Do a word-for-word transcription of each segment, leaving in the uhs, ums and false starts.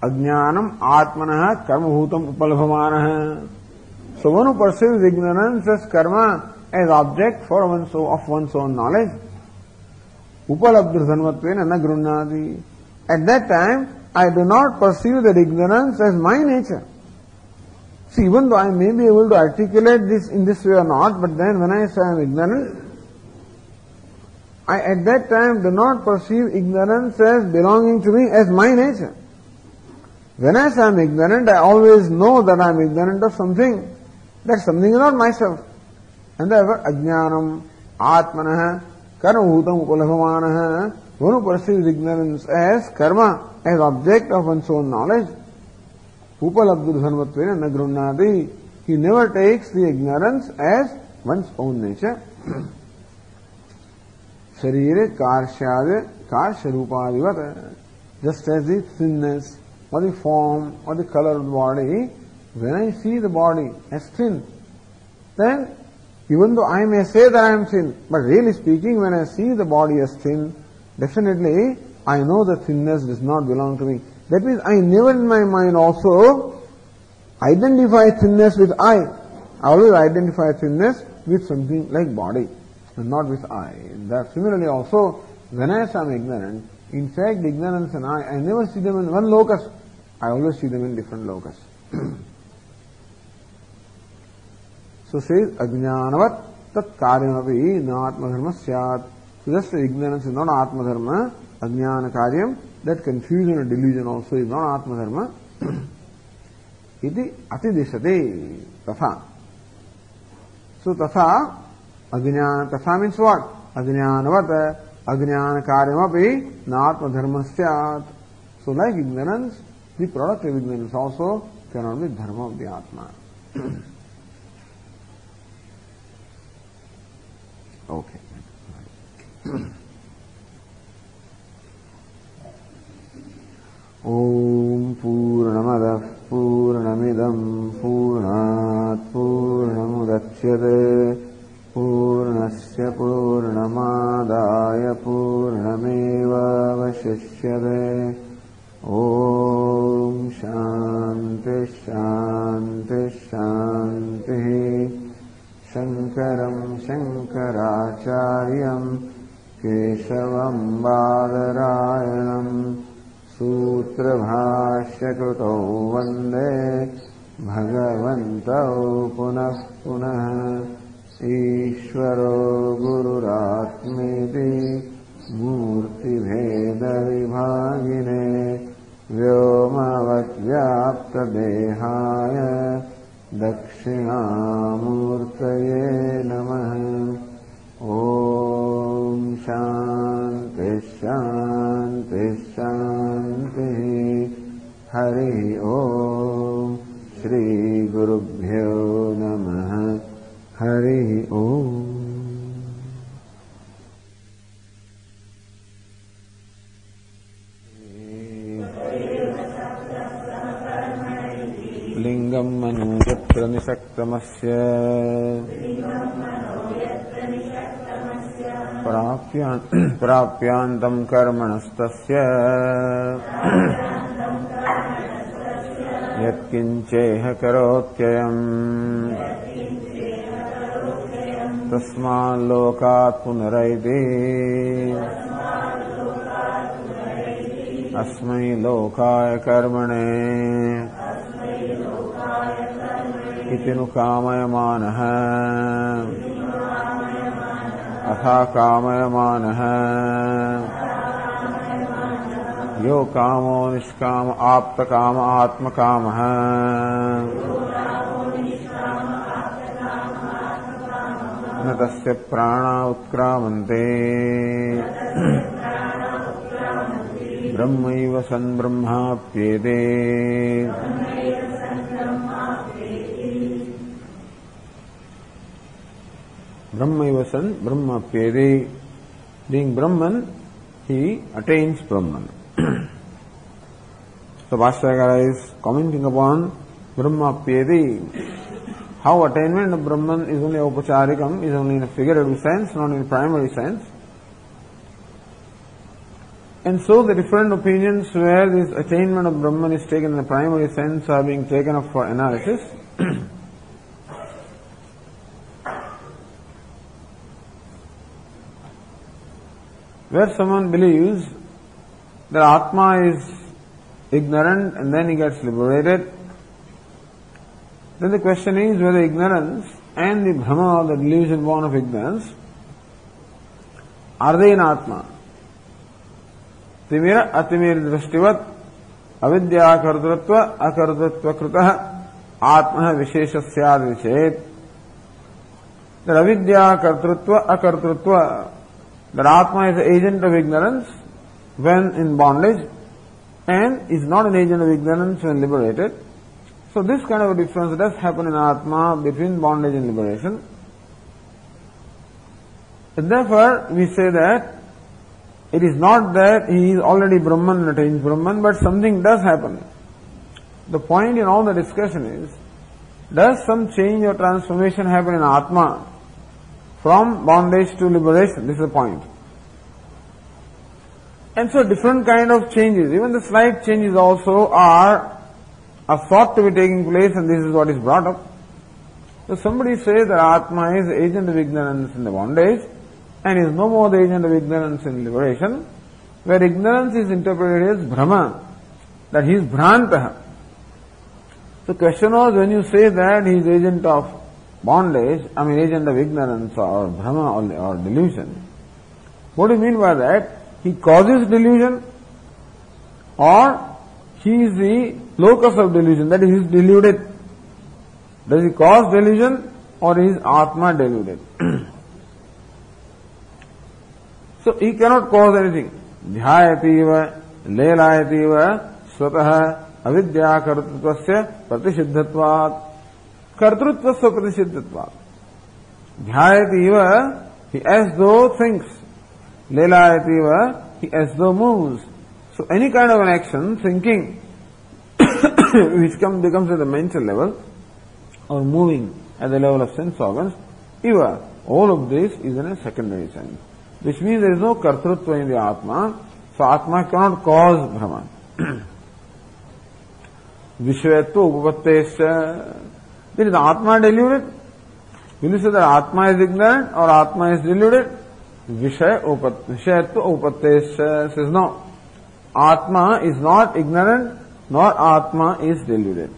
Ajnanam atmanah karmabhutam upalabhamanah. So one who perceives ignorance as karma as object for one's own, of one's own knowledge, upalabdhir dhanvatvena na grunnadi. At that time, I do not perceive that ignorance as my nature. See, even though I may be able to articulate this in this way or not, but then when I say I am ignorant, I at that time do not perceive ignorance as belonging to me as my nature. When I say I am ignorant, I always know that I am ignorant of something. That something is not myself. And therefore, ajnanam, atmanah, karmabhutam upalabhamanah, one who perceives ignorance as karma, as object of one's own knowledge, upalabdhir dhanvatvena na grunnadi, he never takes the ignorance as one's own nature. Sharire karshade karsharupadivat, just as the thinness or the form or the color of the body, when I see the body as thin, then even though I may say that I am thin, but really speaking, when I see the body as thin, definitely I know the thinness does not belong to me. That means I never in my mind also identify thinness with I. I always identify thinness with something like body and not with I. And that similarly also, when I say I am ignorant, in fact ignorance and I, I never see them in one locus. I always see them in different locus. So says, ajnanavat tat karyamapi na atmadharma syat. So just ignorance is not atmadharma, ajnana karyam, that confusion or delusion also is not atmadharma. Iti atidishate tatha. So tatha, ajnana, tatha means what? Ajnanavat, ajnana karyamapi na atmadharma syat. So like ignorance, the product of ignorance also cannot be dharma of the Atma. Okay. Om Purnamadah Purnamidam Purnat Purnamudachyate Purnasya Purnamadaya Purnameva Vashishyate. Om Shanti Shanti Shanti. Shankaram Shankaracharyam Keshavam Badarayanam Sutra Bhashya Kruto Vande Bhagavantau Punah Punah Ishvaro Gururatmeti Murti Bheda Vibhagine Vyomavat Vyapta Dehaya Dakshinamurtaye Namaha. Om Shanti Shanti Shanti. Hari Om. Shri Gurubhyo Namaha. Hari Om. Lingam manu yatra nisaktamasya prapyantam karmanastasya yatkincheha karotyayam tasma lokat punaraiti asmai lokaya karmane itinu kamayamanaha atha kamayamanaha yo kamo nishkama apta kama atma kamaha na tasya prana utkramante brahmaiva san brahmapyete. Brahmaiva san brahmapyete. Being Brahman, he attains Brahman. So Bhashyakara is commenting upon brahmapyete. How attainment of Brahman is only upacharikam, is only in a figurative sense, not in a primary sense. And so the different opinions where this attainment of Brahman is taken in the primary sense are being taken up for analysis. Where someone believes that Atma is ignorant and then he gets liberated, then the question is whether ignorance and the Brahma, or the delusion born of ignorance, are they in Atma? Timira atimir drashtivat avidya kartritva akartritva kritah atma visheshasyad vichet. That avidya kartritva akartritva, that Atma is the agent of ignorance when in bondage and is not an agent of ignorance when liberated. So this kind of a difference does happen in Atma between bondage and liberation. And therefore we say that it is not that he is already Brahman and attains Brahman, but something does happen. The point in all the discussion is, does some change or transformation happen in Atma from bondage to liberation? This is the point. And so different kind of changes, even the slight changes also are, are thought to be taking place, and this is what is brought up. So somebody says that Atma is the agent of ignorance in the bondage and is no more the agent of ignorance in liberation, where ignorance is interpreted as Brahma, that he is Bhrantah. The question was, when you say that he is agent of bondage, I mean agent of ignorance or Brahma or, or delusion, what do you mean by that? He causes delusion, or he is the locus of delusion, that is, he is deluded. Does he cause delusion, or is Atma deluded? So he cannot cause anything. Dhyayativa, lelayativa, swataha, avidya kartrutvasya pratisiddhatvat. Kartrutvasya pratisiddhatvat. Dhyayativa, he as though thinks. Lelayativa, he as though moves. So any kind of an action, thinking, which come, becomes at the mental level, or moving at the level of sense organs, eva, all of this is in a secondary sense. Which means there is no kartrutva in the Atma, so Atma cannot cause Brahman. Vishwayatva upapattesya. Then is Atma deluded? Will you say that Atma is ignorant or Atma is deluded? Vishayatva upapattesya says no. Atma is not ignorant, nor Atma is deluded.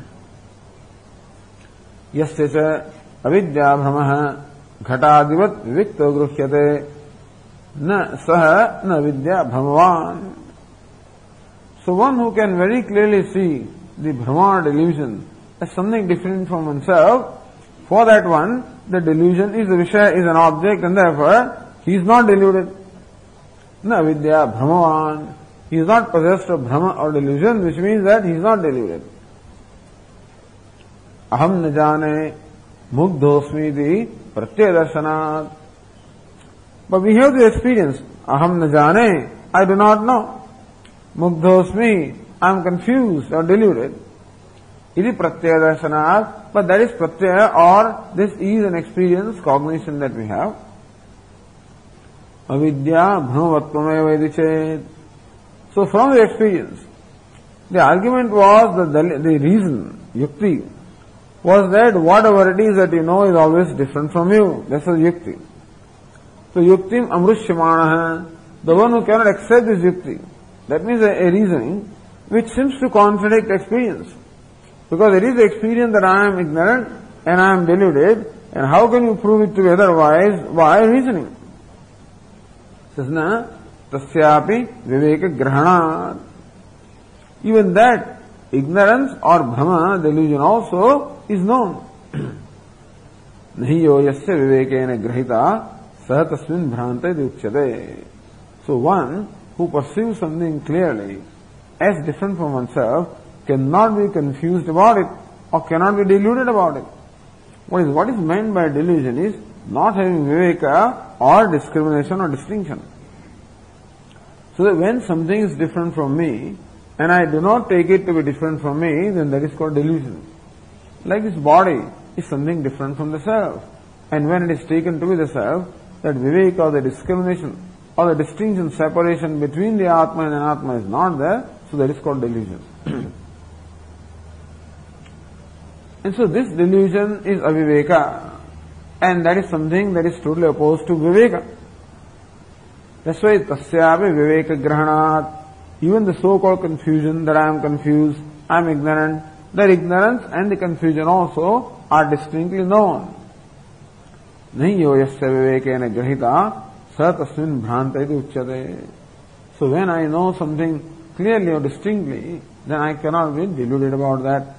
Yasya cha avidya brahmaha ghataadivat vivikto gruhyate na saha na vidya brahmavan. So one who can very clearly see the Brahma delusion as something different from oneself, for that one, the delusion is the Vishaya, is an object, and therefore he is not deluded. Na vidya brahmavan. He is not possessed of Brahma or delusion, which means that he is not deluded. Aham na jane mugdhosmiti pratyadarshanat. But we have the experience. Aham na jane, I do not know. Mugdhosmi, I am confused or deluded. Iti pratyadarshanat, but that is pratyaya, or this is an experience, cognition that we have. Avidya brahmavattvameva iti chet. So from the experience, the argument was that the, the reason, yukti, was that whatever it is that you know is always different from you. That's the yukti. So yuktim amrushyamanaha, the one who cannot accept this yukti, that means a, a reasoning which seems to contradict experience. Because it is the experience that I am ignorant and I am deluded, and how can you prove it to be otherwise? By reasoning. Says na, tasyapi viveka grahanat. Even that ignorance or Brahma delusion also is known. Nahi yo yasya vivekena grahita sah tasmin bhranta uchyate. So one who perceives something clearly as different from oneself cannot be confused about it or cannot be deluded about it. What is, what is meant by delusion is not having viveka or discrimination or distinction. So that when something is different from me, and I do not take it to be different from me, then that is called delusion. Like this body is something different from the self. And when it is taken to be the self, that viveka or the discrimination or the distinction, separation between the Atma and Anatma is not there, so that is called delusion. And so this delusion is aviveka, and that is something that is totally opposed to viveka. That's why tasyapi viveka grahanat, even the so-called confusion that I am confused, I am ignorant, that ignorance and the confusion also are distinctly known. Nahi yo yasya vivekena grahita sa tasmin bhranta iti uchyate. So when I know something clearly or distinctly, then I cannot be deluded about that.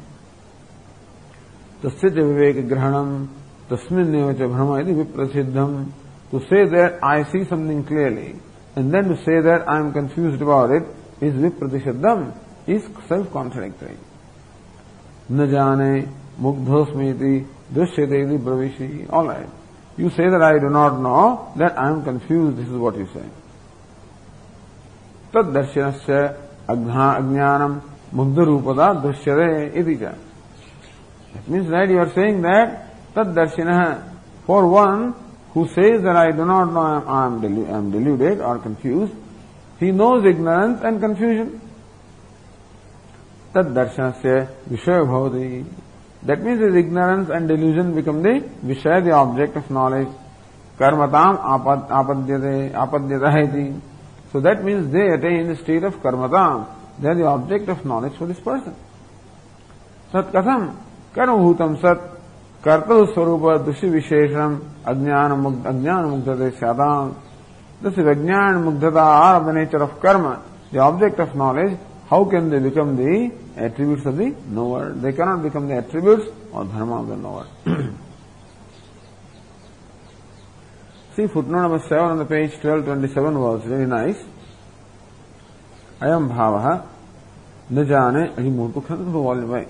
Tasya viveka grahanam tasmin nevacha bhrama iti viprasiddham. To say that I see something clearly, and then to say that I am confused about it, is vipratishaddham, is self-contradictory. Na jane mugdhosmiti drishyate bravishi. All right. You say that I do not know, that I am confused, this is what you say. Tad darshanasya ajnanam mugdharupada drishyate iti cha. That means that you are saying that tad darshanaha, for one who says that I do not know, I am delu- I am deluded or confused, he knows ignorance and confusion. Tad darshanasya vishaya bhavati. That means his ignorance and delusion become the vishaya, the object of knowledge. Karmatam apad, apadyate, apadyata iti. So that means they attain the state of karmatam. They are the object of knowledge for this person. Sat katham karmabhutam sat kartal swarupa dushi vishesham ajnana mugdhate syadam. This is ajnana mugdhata are of the nature of karma, the object of knowledge. How can they become the attributes of the knower? They cannot become the attributes or dharma of the knower. See footnote number seven on the page twelve twenty-seven was very nice. Ayam bhavaha न जाने, अभी मोटू खंड तो वाले भाई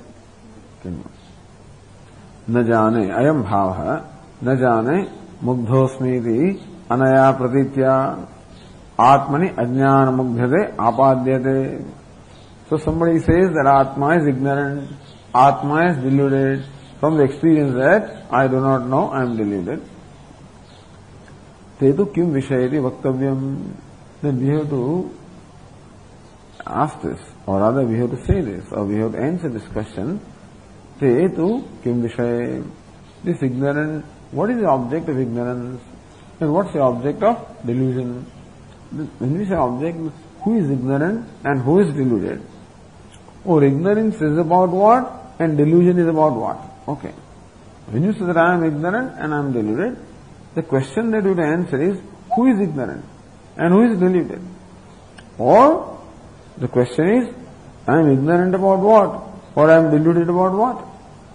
न जाने अयम भाव है न जाने मुग्धोस्मीति अनया प्रतीत्या आत्मनि अज्ञान मुग्धते आपाद्यते. So somebody says that Atma is ignorant, Atma is deluded from the experience that I do not know, I am deluded. Tetu kim vishayati vaktavyam. Then we have to ask this, or rather we have to say this, or we have to answer this question. Tetu kim vishay. This ignorant, what is the object of ignorance? And what's the object of delusion? When we say object, who is ignorant and who is deluded? Or ignorance is about what and delusion is about what? Okay. When you say that I am ignorant and I am deluded, the question that you have to answer is, who is ignorant and who is deluded? Or the question is, I am ignorant about what or I am deluded about what?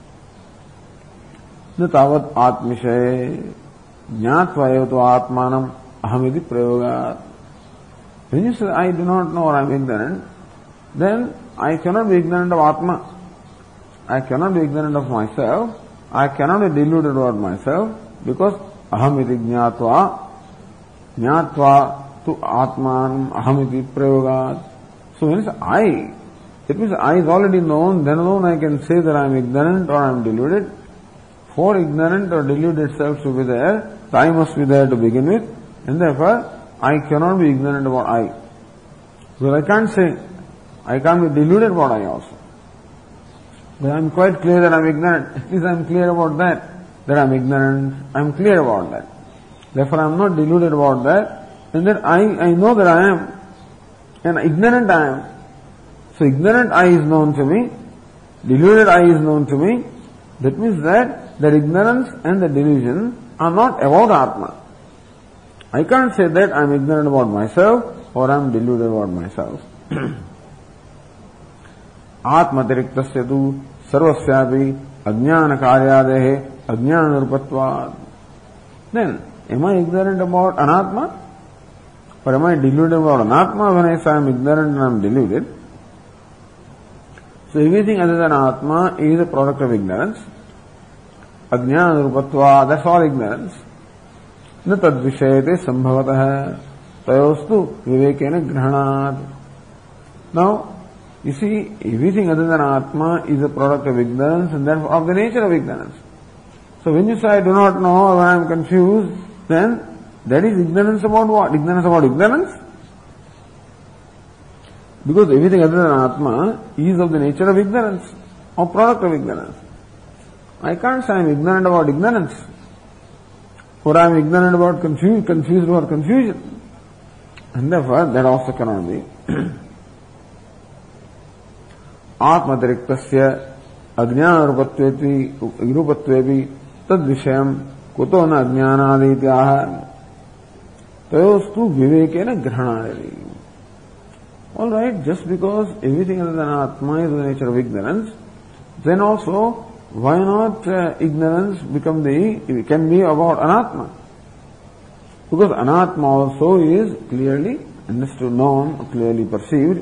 न तावत् आत्मविषये ज्ञात्वा एव तो आत्मानम् अहमिति प्रयोगात्. When you say I do not know or I am ignorant, then I cannot be ignorant of Atma. I cannot be ignorant of myself. I cannot be deluded about myself because ahamiti jnatva, jnatva to atman ahamiti prayogat. So when it's I, it means I is already known, then alone I can say that I am ignorant or I am deluded. For ignorant or deluded self to be there, the I must be there to begin with, and therefore I cannot be ignorant about I. Because I can't say, I can't be deluded about I also. But I am quite clear that I am ignorant. At least I am clear about that. That I am ignorant. I am clear about that. Therefore I am not deluded about that. And then I, I know that I am. And ignorant I am. So ignorant I is known to me. Deluded I is known to me. That means that that ignorance and the delusion are not about Atma. I can't say that I am ignorant about myself or I am deluded about myself. आत्मतिरिक्तस्य तु सर्वस्यापि अज्ञान कार्यादेः अज्ञान रूपत्वात्. Then, am I ignorant about anatma? Or am I deluded about anatma when I say I am ignorant and I am deluded? So everything other than atma is a product of ignorance. Ajnana rupatva, that's all ignorance. न तद विषयते संभवतः तयोस्तु विवेकेन ग्रहणात्. Now, you see, everything other than Atma is a product of ignorance and therefore of the nature of ignorance. So when you say I do not know or I am confused, then That is ignorance about what? Ignorance about ignorance? Because everything other than Atma is of the nature of ignorance, or product of ignorance. I can't say I am ignorant about ignorance, or I am ignorant about confusion, confused about confusion. And therefore, that also cannot be. Atmadiriktasya ajnana rupatvepi rupatvepi tad vishayam kuto na ajnanadityaha tayostu vivekena grahanadevi. All right, just because everything other than Atma is the nature of ignorance, then also why not uh, ignorance become the, it can be about Anatma? Because Anatma also is clearly understood, known, clearly perceived.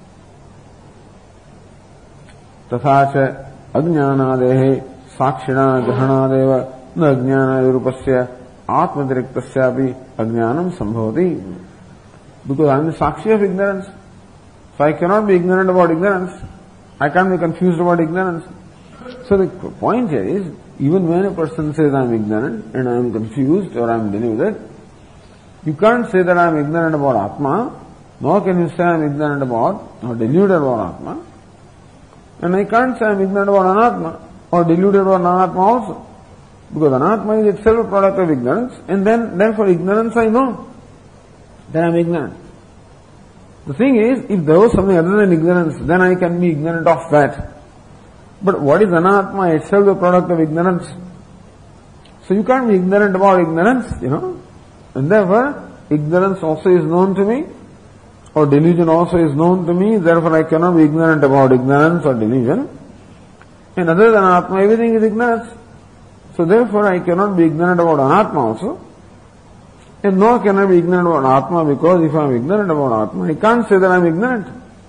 Tathacha ajnanadehe sakshina grahanadeva na ajnanadurupasya atmadiriktasyapi ajnanam sambhavati. Because I am the sakshi of ignorance. So I cannot be ignorant about ignorance. I can't be confused about ignorance. So the point here is, even when a person says I am ignorant and I am confused or I am deluded, you can't say that I am ignorant about Atma, nor can you say I am ignorant about or deluded about Atma. And I can't say I am ignorant about Anatma or deluded about Anatma also. Because Anatma is itself a product of ignorance, and then therefore ignorance I know. Then I am ignorant. The thing is, if there was something other than ignorance, then I can be ignorant of that. But what is Anatma? Itself a product of ignorance. So you can't be ignorant about ignorance, you know. And therefore, ignorance also is known to me, or delusion also is known to me, therefore I cannot be ignorant about ignorance or delusion. And other than Atma, everything is ignorance. So therefore I cannot be ignorant about Anatma also. And nor can I be ignorant about Atma, because if I am ignorant about Atma, I can't say that I am ignorant.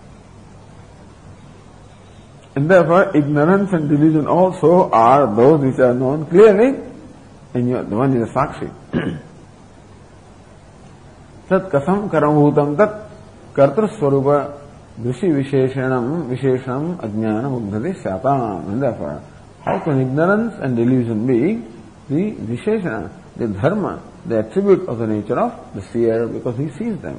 And therefore, ignorance and delusion also are those which are known clearly, and you are, the one is a sakshi. Tat kasam karamhutam tat kartra swarupa drishi visheshanam visheshanam ajnana mugdhati syatam. And therefore, how can ignorance and delusion be the visheshana, the dharma, the attribute of the nature of the seer, because he sees them?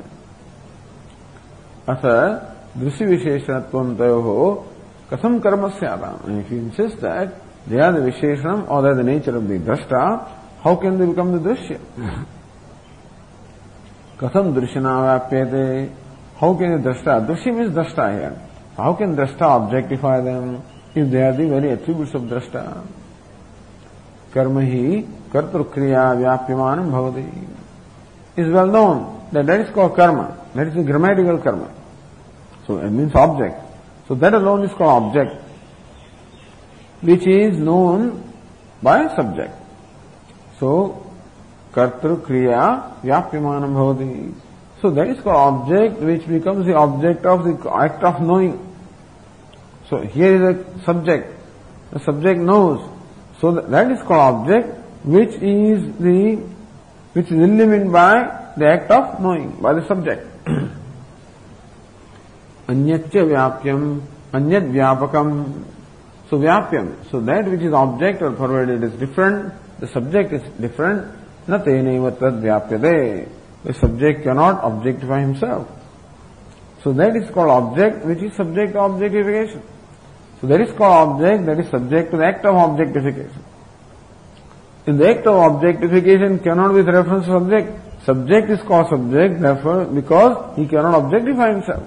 Atha drishi visheshanatvam tayoho kasam karma syadam. And if you insist that they are the visheshanam or they are the nature of the drashta, how can they become the drishya? Kasam drishana vapyate. How can the drashta? Drishya means drashta here. How can drashta objectify them if they are the very attributes of drashta? Karma hi kartru kriya vyapyamanam bhavati. Is well known that that is called karma. That is the grammatical karma. So it means object. So that alone is called object, which is known by subject. So kartru kriya vyapyamanam bhavati. So that is called object, which becomes the object of the act of knowing. So here is a subject. The subject knows. So that is called object, which is the which is illumined by the act of knowing, by the subject. Anyatya vyapyam, anyat vyapakam. So vyapyam. So that which is object or pervaded is different. The subject is different. Na teneva tad vyapyade. The subject cannot objectify himself. So that is called object, which is subject to objectification. So that is called object, that is subject to the act of objectification. In the act of objectification cannot be with reference to subject. Subject is called subject, therefore, because he cannot objectify himself.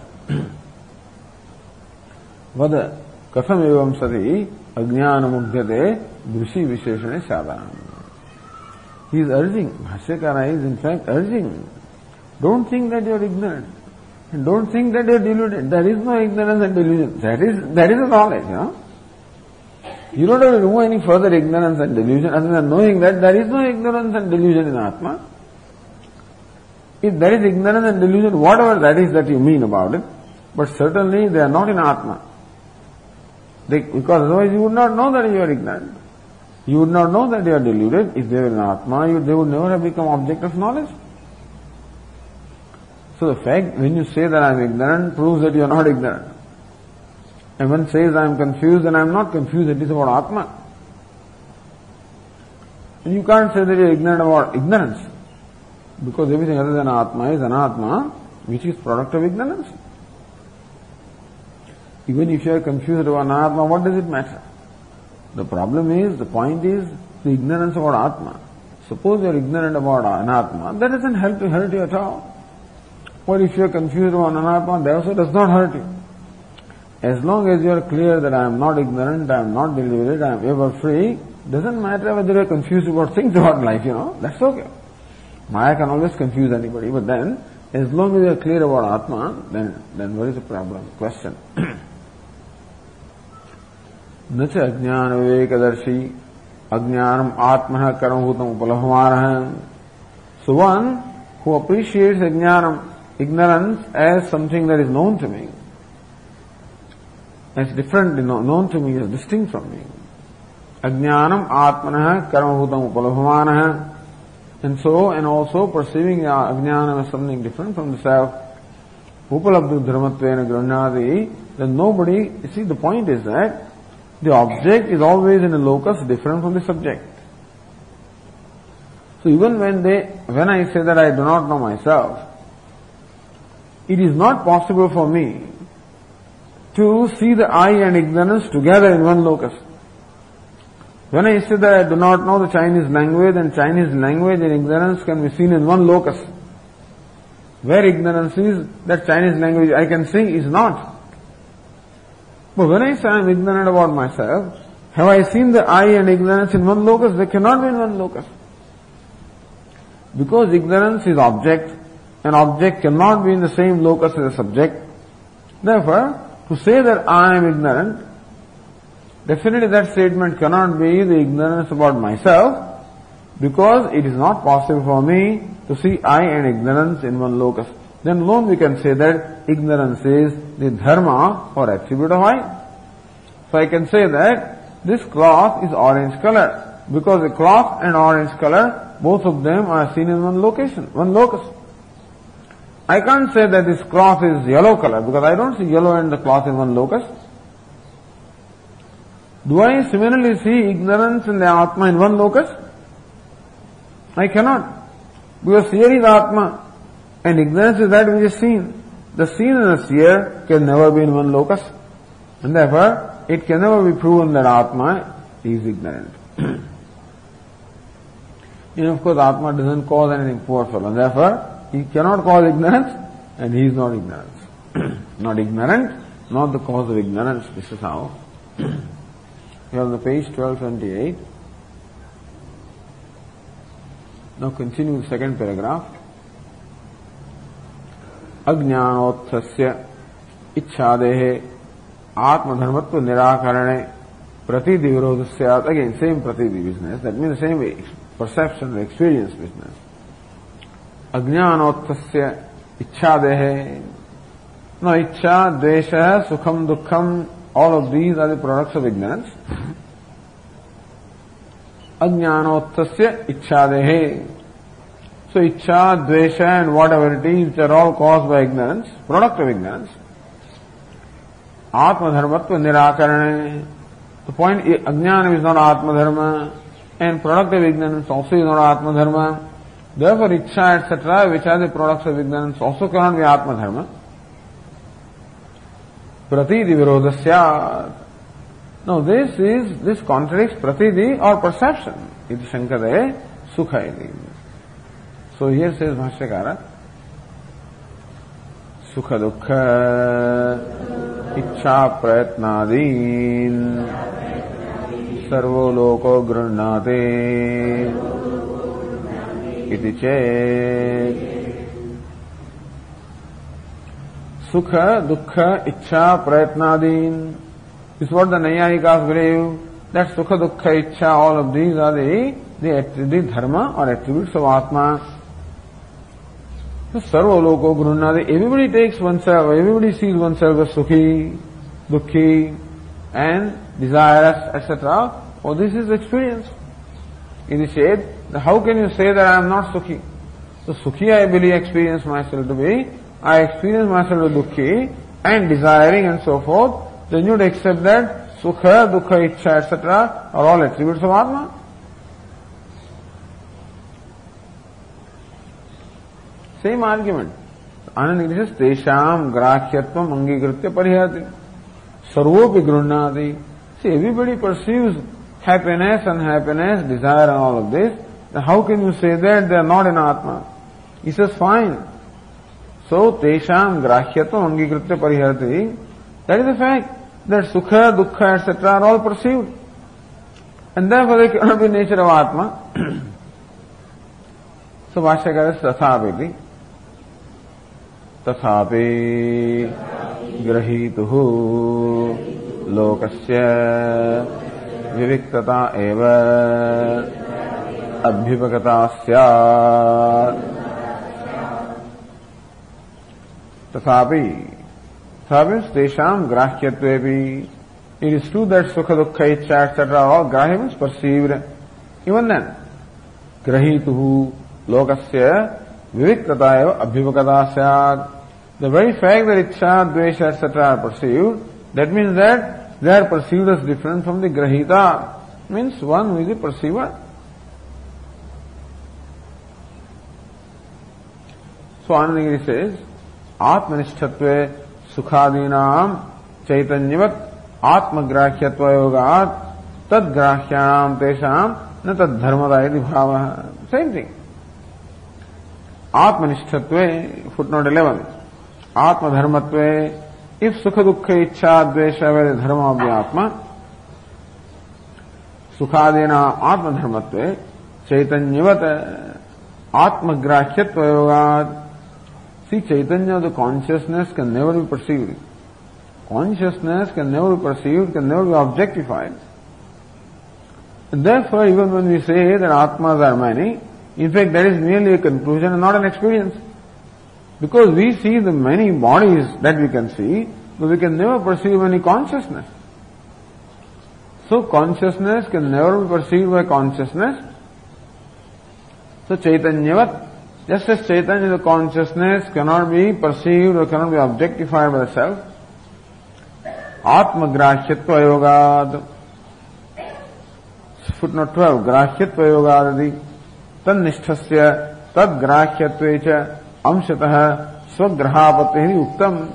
Vada kasam evam sati ajnana mugdhyate drishi visheshane sadhanam. He is urging, Bhashyakara is in fact urging, don't think that you are ignorant. And don't think that you are deluded. There is no ignorance and delusion. That is, that is a knowledge, you know. You don't have to remove any further ignorance and delusion other than knowing that there is no ignorance and delusion in Atma. If there is ignorance and delusion, whatever that is that you mean about it, but certainly they are not in Atma. They, because otherwise you would not know that you are ignorant. You would not know that you are deluded. If they were in Atma, you, they would never have become object of knowledge. So the fact, when you say that I am ignorant, proves that you are not ignorant. And when says I am confused, then I am not confused, it is about Atma. And you can't say that you are ignorant about ignorance. Because everything other than Atma is Anatma, which is product of ignorance. Even if you are confused about Anatma, what does it matter? The problem is, the point is, the ignorance about Atma. Suppose you are ignorant about Anatma, that doesn't help to hurt you at all. Or if you are confused about Anatma, that also does not hurt you. As long as you are clear that I am not ignorant, I am not deluded, I am ever free, doesn't matter whether you are confused about things about life, you know, that's okay. Maya can always confuse anybody, but then, as long as you are clear about Atma, then, then what is the problem? Question. Nacha ajnana vivekadarshi ajnanam atmana karmabhutam upalabhamanah. So one who appreciates ajnanam, ignorance, as something that is known to me, as different, known to me, as distinct from me. Ajnanam atmanah karmabhutam upalabhamanah. And so, and also perceiving ajnanam as something different from the self, upalabdhu dharmatvena grunhati, then nobody, you see, the point is that the object is always in a locus different from the subject. So even when they, when I say that I do not know myself, it is not possible for me to see the I and ignorance together in one locus. When I say that I do not know the Chinese language, then Chinese language and ignorance can be seen in one locus. Where ignorance is, that Chinese language I can see is not. But when I say I am ignorant about myself, have I seen the I and ignorance in one locus? They cannot be in one locus. Because ignorance is object, and object cannot be in the same locus as a subject. Therefore, to say that I am ignorant, definitely that statement cannot be the ignorance about myself, because it is not possible for me to see I and ignorance in one locus. Then alone we can say that ignorance is the dharma or attribute of I. So I can say that this cloth is orange color, because the cloth and orange color, both of them are seen in one location, one locus. I can't say that this cloth is yellow color, because I don't see yellow and the cloth in one locus. Do I similarly see ignorance and the Atma in one locus? I cannot. Because seer is Atma and ignorance is that which is seen. The seen and the seer can never be in one locus. And therefore, it can never be proven that Atma is ignorant. And of course, Atma doesn't cause anything powerful. And therefore, he cannot cause ignorance and he is not ignorance. Not ignorant, not the cause of ignorance. This is how. Here on the page twelve twenty-eight. Now continue the second paragraph. Ajnanothasya ichchadehe atmadharmatva nirakarane pratidi virodhasyat. Again, same pratidi business. That means the same perception, experience business. Ajnanothasya ichchadehe. Now, ichcha, dvesha, sukham, dukkham, all of these are the products of ignorance. Ajnanothasya ichchadehe. So ichcha, dvesha and whatever it is, which are all caused by ignorance, product of ignorance. Atma dharmatva nirakarane. The point is, ajnana is not Atma dharma, and product of ignorance also is not Atma dharma. Therefore, ichcha, et cetera, which are the products of ignorance, also cannot be Atma dharma. Pratidi virodhasya. Now this is, this contradicts pratidi or perception. Iti shankade sukha iti. So here says Bhashyakara, sukha dukkha ichcha prayatnadin sarvo loko grunate iti chet. Sukha, dukkha, ichcha, prayatnadin. This is what the Nayayikas believe, that sukha, dukkha, ichcha, all of these are the, the, the dharma or attributes of Atma. So, sarva loko grunhati, everybody takes oneself, everybody sees oneself as sukhi, dukkhi, and desirous, et cetera. Oh, this is experience. In the shade, how can you say that I am not sukhi? So, sukhi I believe experience myself to be. I experience myself as dukkhi and desiring and so forth, then you would accept that sukha, dukkha, ichcha, et cetera are all attributes of Atma. Same argument. Anandagiri says, Tesham grāhyatvam angikritya parihati. Sarvopi grunati. See, everybody perceives happiness, unhappiness, desire and all of this. Then how can you say that they are not in Atma? He says, fine. So, Tesham grāhyatvam angikritya parihati. That is the fact that Sukha, Dukkha, et cetera are all perceived. And therefore they cannot be nature of Atma. So, Bhashyakara says, Tathapi. Tathapi grahituhu lokasya viviktata eva abhivagata syat. Tathapi. Tathapi means tesham grāhyatvepi. It is true that sukha, dukkha, ichcha, et cetera are all grahya means perceived. Even then, grahituhu lokasya viviktata eva abhivagata syat. The very fact that ichcha, dvesha, et cetera are perceived, that means that they are perceived as different from the grahita. Means one who is the perceiver. So Anandagiri says, Atmanishtatve sukhadinam chaitanyavat atmagrāhyatva yogat tad grāhyanam tesham na tad dharmada iti bhava. Same thing. Atmanishtatve, footnote eleven. Atma dharmatve, if sukha dukkha ichcha dvesha were the dharma of the Atma, sukhadena atma dharmatve, chaitanyavat atma grāhyatva yogat. See, Chaitanya, the consciousness can never be perceived. Consciousness can never be perceived, can never be objectified. And therefore, even when we say that Atmas are many, in fact, that is merely a conclusion and not an experience. Because we see the many bodies that we can see, but we can never perceive any consciousness. So consciousness can never be perceived by consciousness. So Chaitanyavat, just as Chaitanya, the consciousness, cannot be perceived or cannot be objectified by the self, Atma grāhyatva yogād. Footnote twelve. Grāhyatva yogādadi tannishthasya tad grāhyatvecha amshatah swagrahapatihi uktam.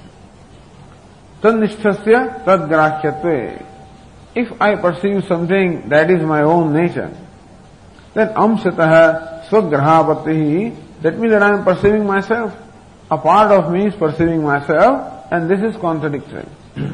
Tannishthasya tad grāhyatve. If I perceive something that is my own nature, then amshatah swagrahapatihi, that means that I am perceiving myself. A part of me is perceiving myself, and this is contradictory.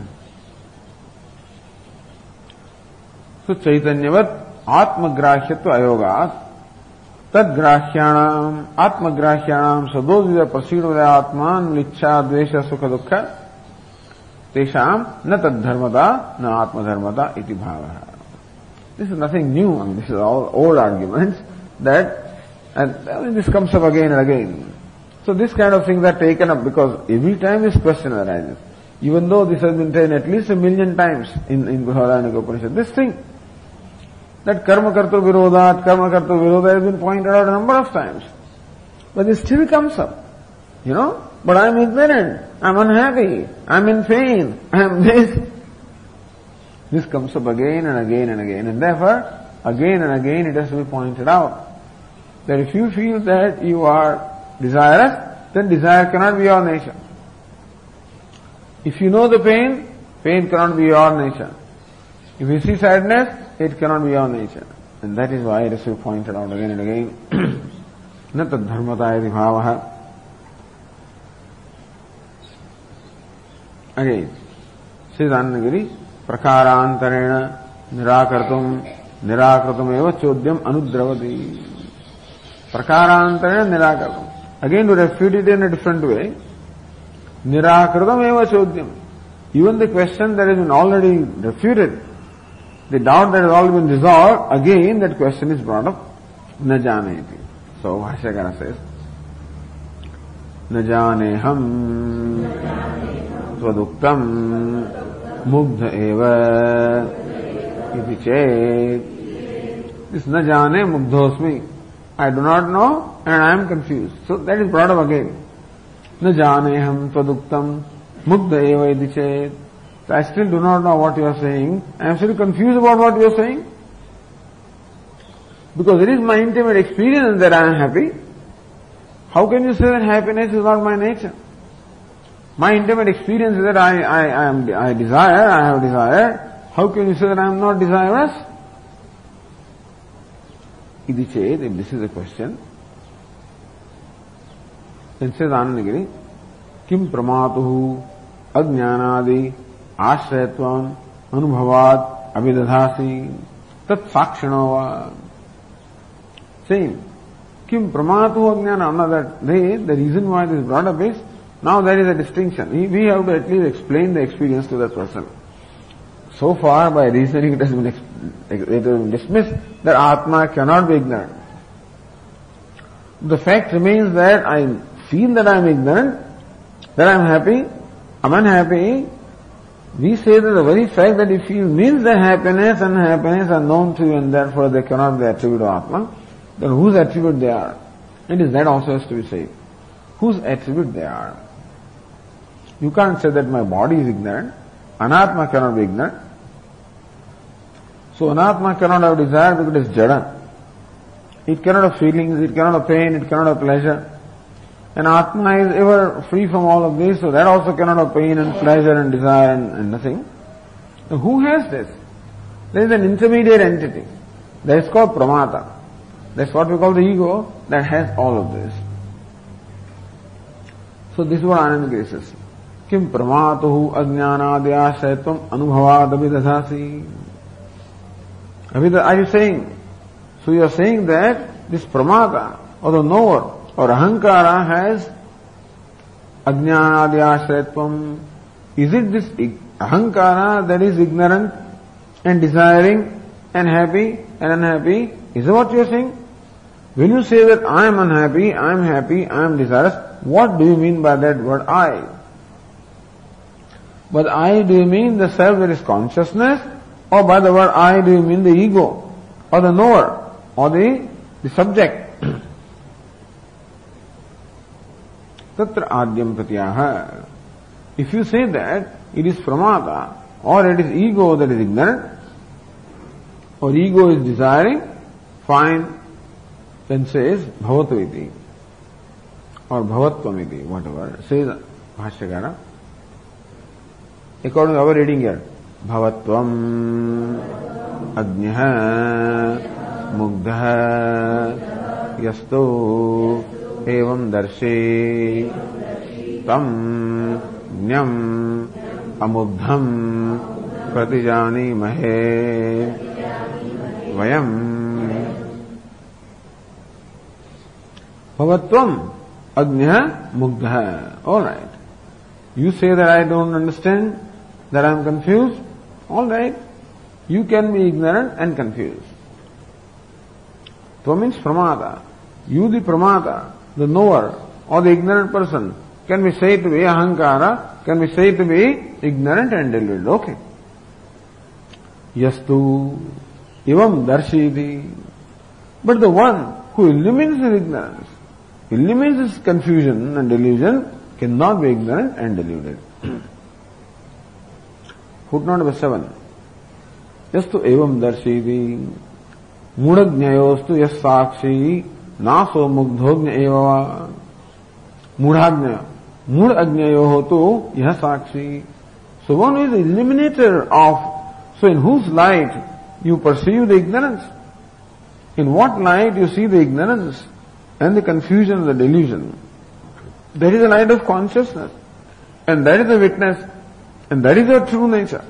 So Chaitanyavat atmagrāhyatva ayogat tad grāhyanam atmagrāhyanam, so those who are perceived by the Atman, ichcha, dvesha, sukha, dukkha, tesham na tad dharmata na atma dharmata iti bhava. This is nothing new. I mean, this is all old arguments that, and I mean, this comes up again and again. So this kind of things are taken up because every time this question arises. Even though this has been taken at least a million times in, in Brihadaranyaka Upanishad, this thing, that karma kartu virodhat, karma kartu virodha has been pointed out a number of times. But it still comes up. You know? But I am ignorant, I am unhappy, I am in pain, I am this. This comes up again and again and again. And therefore, again and again it has to be pointed out that if you feel that you are desirous, then desire cannot be your nature. If you know the pain, pain cannot be your nature. If you see sadness, it cannot be your nature. And that is why it is to be pointed out again and again. Na tad dharmata iti bhavaha. Again, says Anandagiri, prakarantarena nirakartum nirakartum eva chodyam anudravati. Prakarantarena nirakartum. Again, to refute it in a different way. Nirakritam eva chodyam. Even the question that has been already refuted, the doubt that has already been resolved, again that question is brought up. Na janeti. So Bhashyakara says, Na janeham tvaduktam mugdha eva iti chet. This na jane mugdhosmi. I do not know and I am confused. So that is brought up again. Na janeham tvaduktam mugdha eva iti chet. So I still do not know what you are saying. I am still confused about what you are saying. Because it is my intimate experience that I am happy. How can you say that happiness is not my nature? My intimate experience is that I, I, I, am, I desire, I have desire. How can you say that I am not desirous? Iti ched, if this is the question, then says Anandagiri, Kim pramatuhu ajnanadi ashrayatvam anubhavad abhidadhasi tat sakshanova. Same. Kim pramatuhu ajnana. Now that they, the reason why this is brought up is, now there is a distinction. We have to at least explain the experience to that person. So far, by reasoning, it has been, it has been dismissed that Atma cannot be ignorant. The fact remains that I feel that I am ignorant, that I am happy, I am unhappy. We say that the very fact that you feel means that happiness and unhappiness are known to you and therefore they cannot be attributed to Atma. Then whose attribute they are? It is that also has to be said. Whose attribute they are? You can't say that my body is ignorant. Anatma cannot be ignorant. So Anatma cannot have desire because it is jada. It cannot have feelings, it cannot have pain, it cannot have pleasure. And Atma is ever free from all of this, so that also cannot have pain and pleasure and desire and, and nothing. So who has this? There is an intermediate entity. That is called Pramata. That's what we call the ego that has all of this. So this is what Anandagiri says. Kim pramatuhu ajnanadya shayatvam anubhavad abhidadhasi. Are you saying? So you are saying that this pramata or the knower or ahankara has ajnanadya shayatvam. Is it this ahankara that is ignorant and desiring and happy and unhappy? Is that what you are saying? When you say that I am unhappy, I am happy, I am desirous, what do you mean by that word I? But I, do you mean the self that is consciousness? Or by the word I, do you mean the ego? Or the knower? Or the, the subject? Tatra adyam pratyaha. If you say that it is pramata, or it is ego that is ignorant, or ego is desiring, fine, then says bhavataviti, or bhavatvamiti, whatever, says Bhashyakara. According to our reading here, bhavatvam ajnah mugdha yasto evam darshe tam jnam amugdham pratijani mahe vayam. Bhavatvam ajnah mugdha. All right. You say that I don't understand, that I am confused. All right. You can be ignorant and confused. Tva means pramata. You, the pramata, the knower, or the ignorant person, can be said to be ahankara, can be said to be ignorant and deluded. Okay. Yastu evam darshiti. But the one who eliminates his ignorance, eliminates his confusion and delusion, cannot be ignorant and deluded. Footnote number seven. Yastu evam darshiti mudagnayostu yas sakshi naso mugdhognya eva. Mudagnya. Mudagnayohotu yah sakshi. So one is the eliminator of, so in whose light you perceive the ignorance? In what light you see the ignorance and the confusion and the delusion? That is the light of consciousness. And that is the witness. And that is your true nature.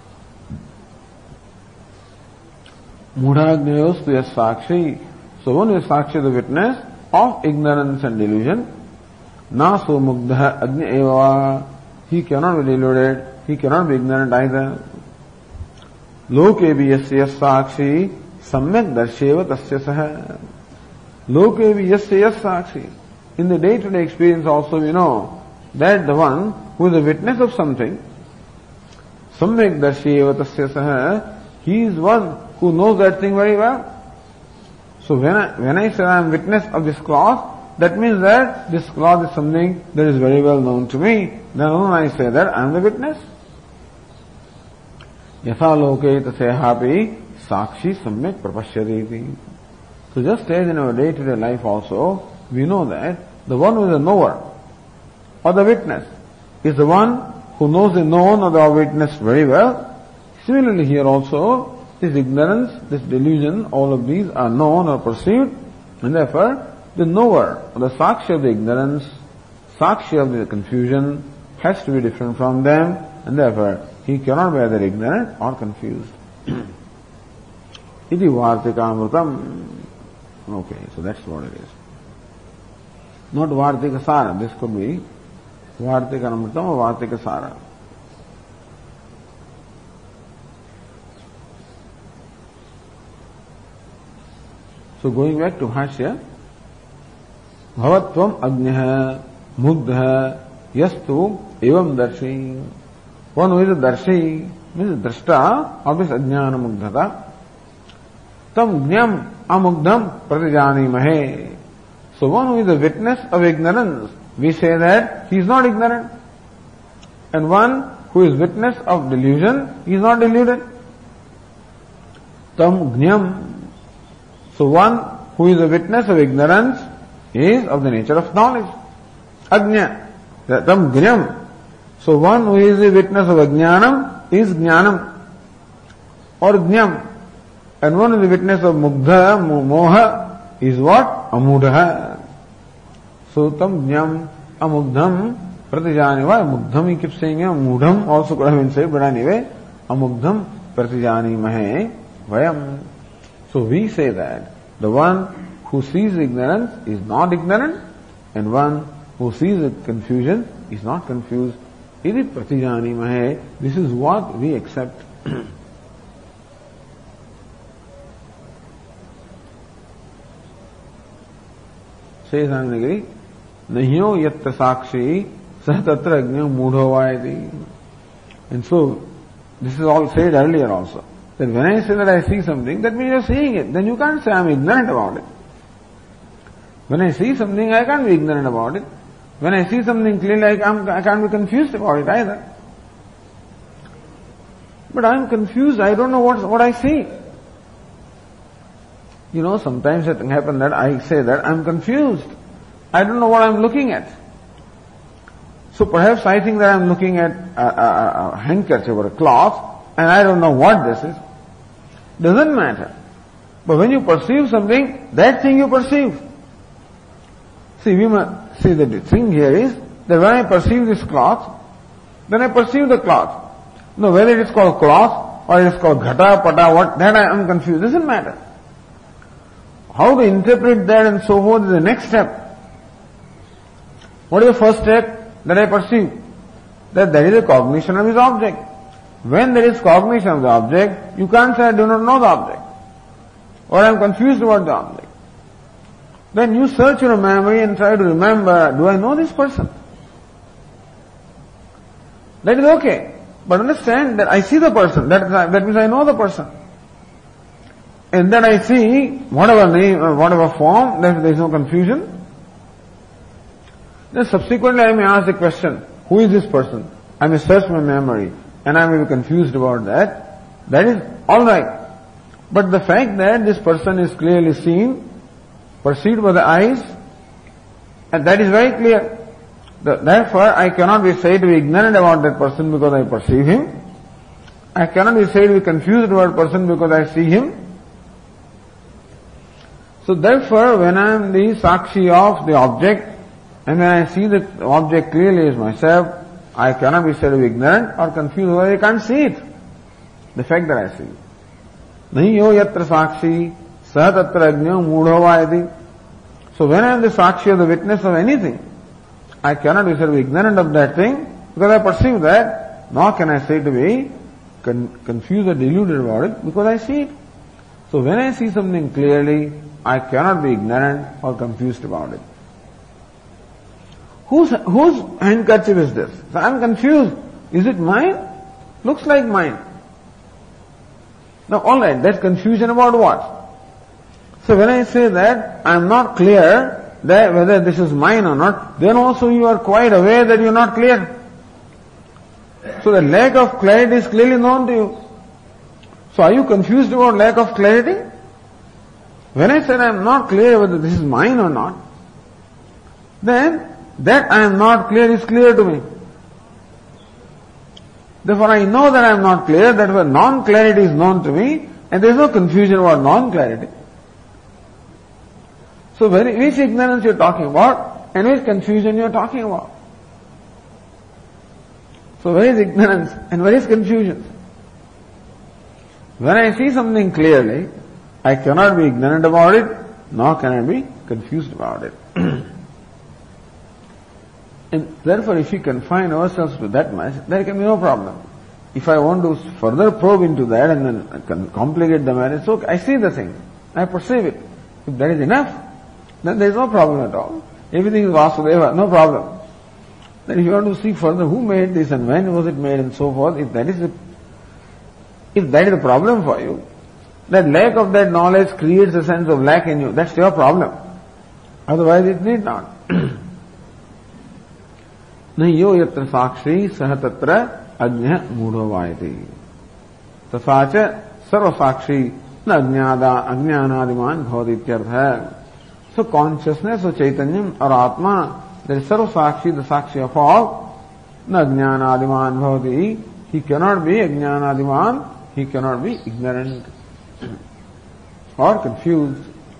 Mudhagnayostu yas sakshi. So one is sakshi, the witness of ignorance and delusion. Na so mugdha agnya eva. He cannot be deluded. He cannot be ignorant either. Loke bhi yasya yas sakshi samyak darsheva tasya saha. Loke bhi yasya yas sakshi. In the day-to-day experience also we know that the one who is a witness of something, samyak darsheva tasya saha, he is one who knows that thing very well. So when I, when I say I am witness of this cloth, that means that this cloth is something that is very well known to me. Then when I say that I am the witness. Yatha loke tasyahapi sakshi samyak prapashyati. So just as in our day-to-day life also, we know that the one who is a knower or the witness is the one who knows the known or the witness very well. Similarly here also, this ignorance, this delusion, all of these are known or perceived, and therefore the knower or the sakshi of the ignorance, sakshi of the confusion has to be different from them, and therefore he cannot be either ignorant or confused. Iti vartikamrutam. Okay, so that's what it is. Not vartika sara, this could be vartikamrutam or vartika sara. So going back to Bhashya, Bhavatvam Agnyah Mugdha Yastu Evam Darshi. One who is a Darshi means Drashta of this Ajnana Mugdhata. Tam Jnam Amugdham Pratijani Mahe. So one who is a witness of ignorance, we say that he is not ignorant. And one who is witness of delusion, he is not deluded. Tam Jnam. So one who is a witness of ignorance is of the nature of knowledge. Ajna. Tam Jnam. So one who is a witness of Ajnanam is Jnanam or Jnam. And one who is a witness of Mugdha, Moha is what? Amudha. So Tam Jnam Amugdham Pratijani. Why Mugdham he keeps saying Mudham also could have been said, but anyway, Amugdham Pratijani Mahe Vayam. So we say that the one who sees ignorance is not ignorant, and one who sees confusion is not confused. Iti pratijani mahe. This is what we accept. Says Anandagiri, Nahyo yatta sakshi sah tatra agnya mudho vayati. And so, this is all said earlier also. That when I say that I see something, that means you are seeing it. Then you can't say I am ignorant about it. When I see something, I can't be ignorant about it. When I see something clearly, I can't, I can't be confused about it either. But I am confused. I don't know what, what I see. You know, sometimes it can happen that I say that I am confused. I don't know what I am looking at. So perhaps I think that I am looking at a, a, a handkerchief or a cloth, and I don't know what this is. Doesn't matter. But when you perceive something, that thing you perceive. See, we must see the thing here is that when I perceive this cloth, then I perceive the cloth. No, whether it is called cloth or it is called ghata, pata, what, that I am confused. Doesn't matter. How to interpret that and so forth is the next step. What is the first step? That I perceive. That there is a cognition of his object. When there is cognition of the object, you can't say I do not know the object. Or I am confused about the object. Then you search your memory and try to remember, do I know this person? That is okay. But understand that I see the person. That, that means I know the person. And then I see whatever name, or whatever form, there is no confusion. Then subsequently I may ask the question, who is this person? I may search my memory and I may be confused about that. That is alright. But the fact that this person is clearly seen, perceived by the eyes, and that is very clear. The, therefore, I cannot be said to be ignorant about that person because I perceive him. I cannot be said to be confused about a person because I see him. So therefore, when I am the sakshi of the object, and when I see the object clearly as myself, I cannot be said to be ignorant or confused because I can't see it. The fact that I see it. Nahi yo yatra sakshi sah tatra ajna mudho vayati. So when I am the sakshi of the witness of anything, I cannot be said to be ignorant of that thing because I perceive that, nor can I say to be con- confused or deluded about it because I see it. So when I see something clearly, I cannot be ignorant or confused about it. Whose, whose handkerchief is this? So I am confused. Is it mine? Looks like mine. Now alright, that confusion about what? So when I say that I am not clear that whether this is mine or not, then also you are quite aware that you are not clear. So the lack of clarity is clearly known to you. So are you confused about lack of clarity? When I said I am not clear whether this is mine or not, then that I am not clear is clear to me. Therefore I know that I am not clear, that non-clarity is known to me, and there is no confusion about non-clarity. So very, which ignorance you are talking about, and which confusion you are talking about? So where is ignorance and where is confusion? When I see something clearly, I cannot be ignorant about it, nor can I be confused about it. And therefore, if we confine ourselves to that much, there can be no problem. If I want to further probe into that and then complicate the matter, it's okay. I see the thing. I perceive it. If that is enough, then there is no problem at all. Everything is Vasudeva, no problem. Then if you want to see further who made this and when was it made and so forth, if that is the, if that is the problem for you, that lack of that knowledge creates a sense of lack in you. That's your problem. Otherwise it need not. Nayo yatra sakshi saha tatra ajna mudho vayati. Tasacha sarva sakshi na ajnada ajnanadiman bhavati ityartha. So consciousness or Chaitanyam or Atma, there is sarva sakshi, the sakshi of all, na ajnanadiman bhavati. He cannot be ajnanadiman, he cannot be ignorant or confused.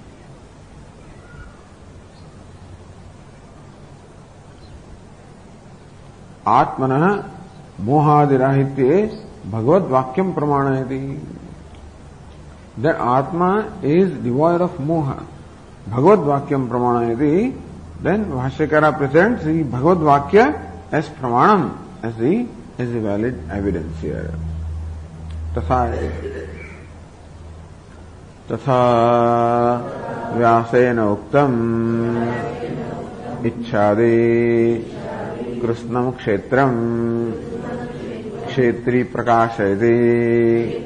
Atmanah mohadirahitye bhagavad vakyam pramanayati. That Atma is devoid of moha. Bhagavad vakyam pramanayati. Then Bhashyakara presents the Bhagavad Vakya as pramanam, as the, as the valid evidence here. Tatha Tatha Vyasena uktam ichchade Krishnam kshetram kshetri prakashayate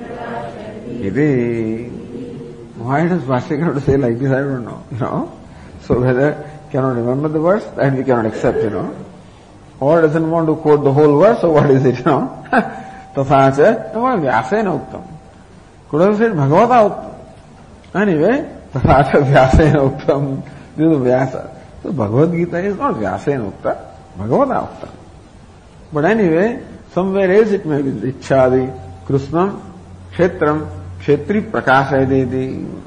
iti. Why does Bhashyakara say like this? I don't know. You know? So whether cannot remember the verse, that we cannot accept, you know. Or doesn't want to quote the whole verse, so what is it, you know? Tathacha, Vyasena uktam. Could have said Bhagavata uktam. Anyway, Tathacha Vyasena uktam. This is Vyasa. So Bhagavad Gita is not Vyasena ukta. Bhagavata ukta. But anyway, somewhere else it may be Ichchadi, Krishnam, Kshetram, Kshetri Prakashayadeti.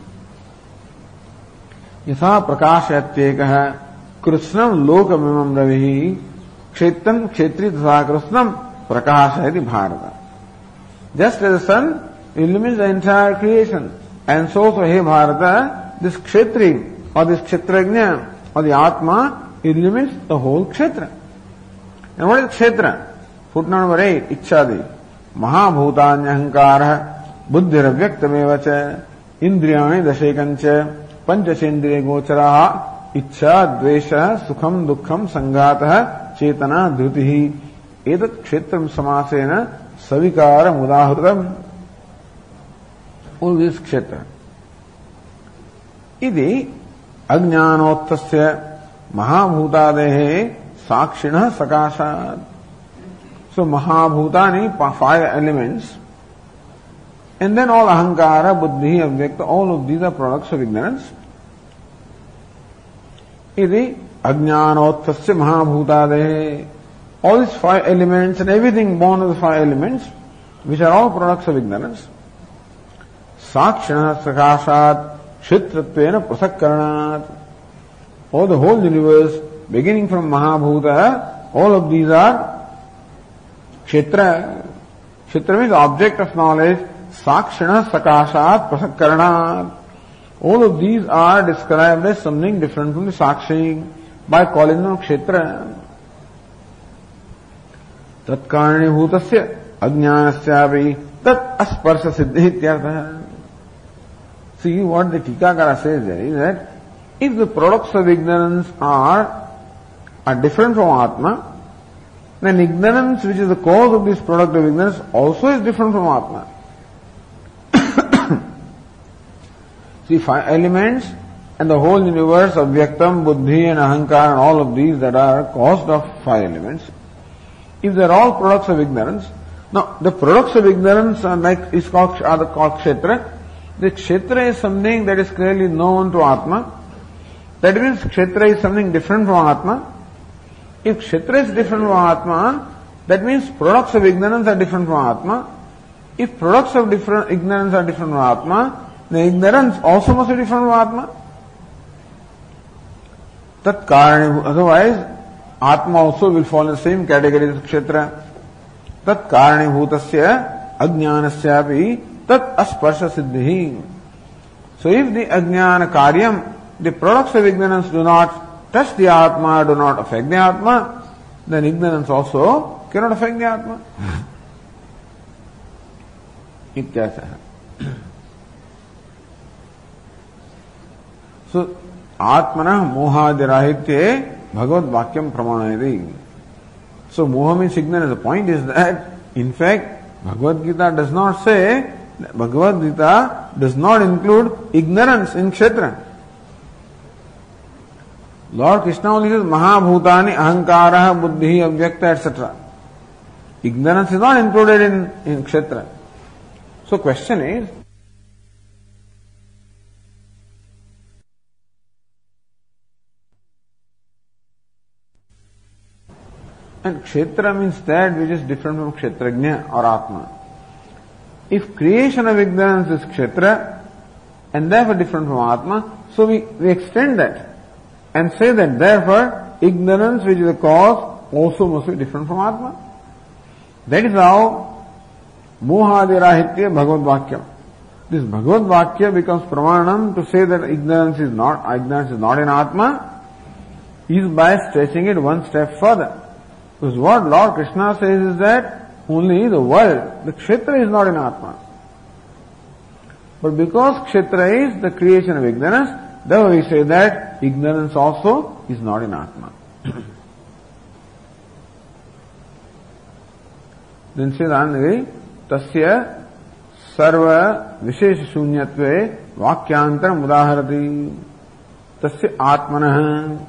Yatha Prakashayatyekah Krishnam Lokamimam Ravihi Kshetram Kshetri Tatha Krishnam Prakashayati Bharata. Just as the sun illumines the entire creation, and so so, hey Bharata, this Kshetri or this Kshetrajna or the Atma illumines the whole Kshetra. And what is Kshetra? Footnote number eight, Ichchadi. Mahabhutanyahankara buddhiravyaktamevacha indriyani dashekancha panchasendriya gocharaha ichcha dvesha sukham dukkham sanghataha chetana dhrutihi etat kshetram samasena savikara mudahrutam. All this kshetra. Idi ajnanottasya mahabhutadehe sakshina sakashat. So mahabhutani, five elements, and then all ahankara, buddhi, avyakta, all of these are products of ignorance. Idi ajnanottasya mahabhutadehe. All these five elements and everything born of the five elements, which are all products of ignorance. Sakshana sakashat kshetratvena prasakkaranat. All the whole universe, beginning from Mahabhuta, all of these are kshetra. Kshetra means object of knowledge. Sakshana sakashat prasakkaranat. All of these are described as something different from the sakshi by calling them kshetra. Tat karani bhutasya ajnanasyapi tat asparsha siddhi ityartha. See, what the Tikakara says there is that if the products of ignorance are, are different from Atma, then ignorance, which is the cause of this product of ignorance, also is different from Atma. See, five elements and the whole universe of Vyaktam, Buddhi and Ahankar and all of these that are caused of five elements, if they are all products of ignorance, now the products of ignorance are like, is called, are called kshetra. The kshetra is something that is clearly known to Atma, that means Kshetra is something different from Atma. If Kshetra is different from Atma, that means products of ignorance are different from Atma. If products of different ignorance are different from Atma, then ignorance also must be different from Atma. Tat karani, otherwise Atma also will fall in the same category as Kshetra. Tat karani bhutasya ajnanasyapi tat asparsha siddhi. So if the ajnana karyam, the products of ignorance do not touch the Atma, do not affect the Atma, then ignorance also cannot affect the Atma. Ityasah. So, Atmana mohadirahitye bhagavad vakyam pramanayati. So, moha means ignorance. The point is that, in fact, Bhagavad Gita does not say, Bhagavad Gita does not include ignorance in Kshetra. Lord Krishna only says, Mahabhutani, Ahankara, Buddhi, Avyakta, et cetera. Ignorance is not included in, in Kshetra. So question is, and Kshetra means that which is different from Kshetrajna or Atma. If creation of ignorance is Kshetra and therefore different from Atma, so we, we extend that and say that therefore ignorance which is the cause also must be different from Atma. That is how Mohadirahitya Bhagavad Vakyam. This Bhagavad Vakya becomes pramanam to say that ignorance is not, ignorance is not in Atma, is by stretching it one step further. Because what Lord Krishna says is that only the world, the Kshetra is not in Atma. But because Kshetra is the creation of ignorance, therefore we say that ignorance also is not in Atma. Then says Anandagiri, Tasya sarva vishesha shunyatve vakyantaram udaharati. Tasya atmanah.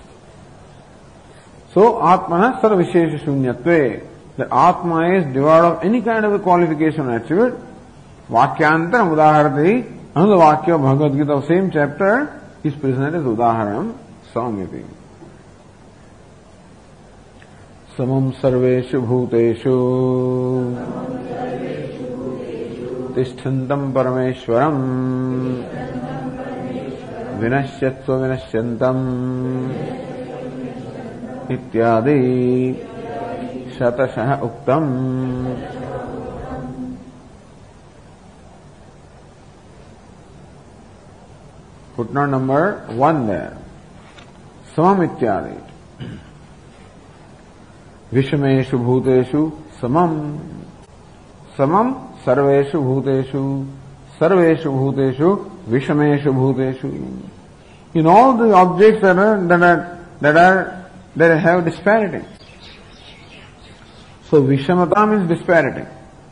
So Atmana sarva vishesha shunyatve. That Atma is devoid of any kind of a qualification or attribute. Vakyantaram udaharati. Another Vakya of Bhagavad Gita of same chapter is presented as Udaharam Samiti. Samam sarveshu bhuteshu Tishthantam parameshwaram Vinashyatva vinashyantam Ityadi Shatashaha uktam. Footnote number one there. Samam ityadi. Vishameshu bhuteshu samam. Samam sarveshu bhuteshu. Sarveshu bhuteshu. Vishameshu bhuteshu. In all the objects that are, that are, that are, that have disparity. So Vishamata means disparity.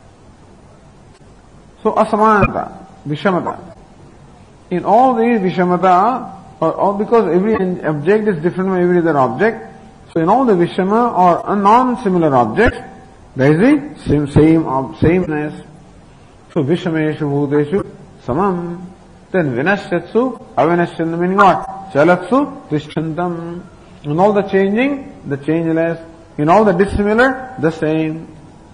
So Asamanata, Vishamata. In all these Vishamata, or, or because every object is different from every other object, so in all the Vishama or non-similar objects, there is the same, same sameness. So Vishameshu Bhuteshu Samam. Then Vinashyatsu, Avinashyantam meaning what? Chalatsu, Tishtantam. In all the changing, the changeless. In all the dissimilar, the same.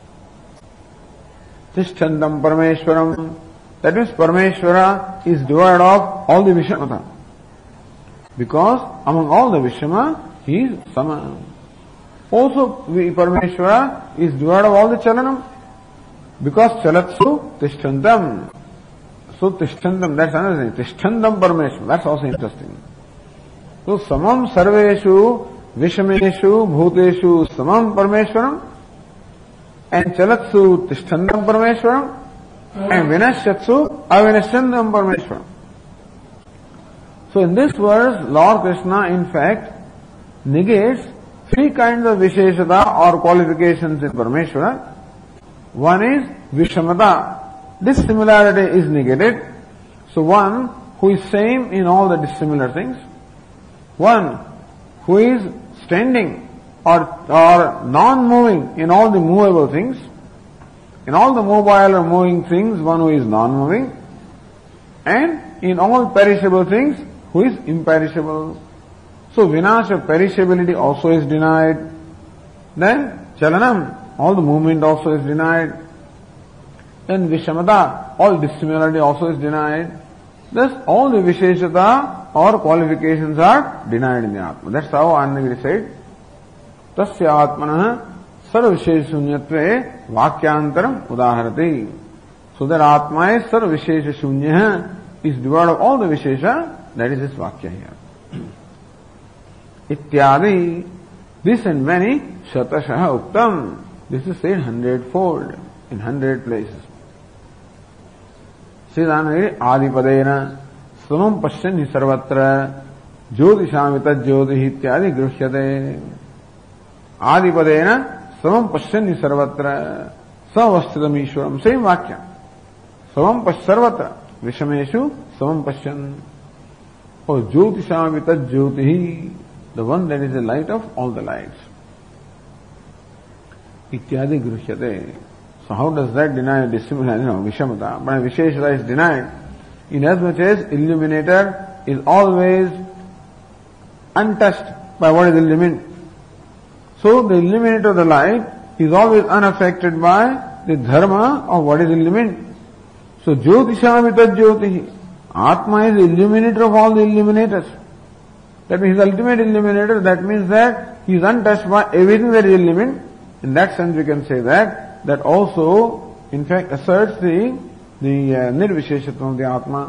Tishtantam Parameshwaram. That means Parameshwara is devoid of all the Vishamata. Because among all the Vishama, he is Sama. Also, Parameshwara is devoid of all the Chalanam. Because Chalatsu Tishtantam. So Tishtantam, that's another thing. Tishtantam Parameshwara. That's also interesting. So Samam Sarveshu Vishameshu Bhuteshu Samam Parameshwaram and Chalatsu Tishtantam Parameshwaram and Vinashyatsu Avinashyantam Parameshwaram. So in this verse, Lord Krishna in fact negates three kinds of Visheshata or qualifications in Parameshwara. One is Vishamata. Dissimilarity is negated. So one who is same in all the dissimilar things. One who is standing or, or non-moving in all the movable things. In all the mobile or moving things, one who is non-moving. And in all perishable things, who is imperishable. So vinasha, perishability also is denied. Then chalanam, all the movement also is denied. Then vishamata, all dissimilarity also is denied. Thus all the visheshata or qualifications are denied in the Atma. That's how Annagiri said, Tasya Atmanah sarva vishesh shunyatve vakyantaram udaharati. So that Atma is sarva vishesha shunya, is devoid of all the vishesha, that is this vakya here. Ityadi, this and many, shatashaha uktam. This is said hundredfold, in hundred places. Siddhanagiri adipadena samam pashyani sarvatra jyotishamita jyotihi ityadi grushyate. Adipadena samam pashyani sarvatra savasthitam ishwaram. Same vakya. Samam pashyarvatra vishameshu samam pashyan. Or jyotishamita jyotihi, the one that is the light of all the lights. Ityadi grushyate. So how does that deny dissimilarity? You know, vishamata. But visheshata is denied. Inasmuch as illuminator is always untouched by what is illumined. So the illuminator of the light is always unaffected by the dharma of what is illumined. So jyotishamita jyotihi. Atma is the illuminator of all the illuminators. That means the ultimate illuminator. That means that he is untouched by everything that is illumined. In that sense we can say that that also, in fact, asserts the, the uh, nirvisheshatvam of the Atma.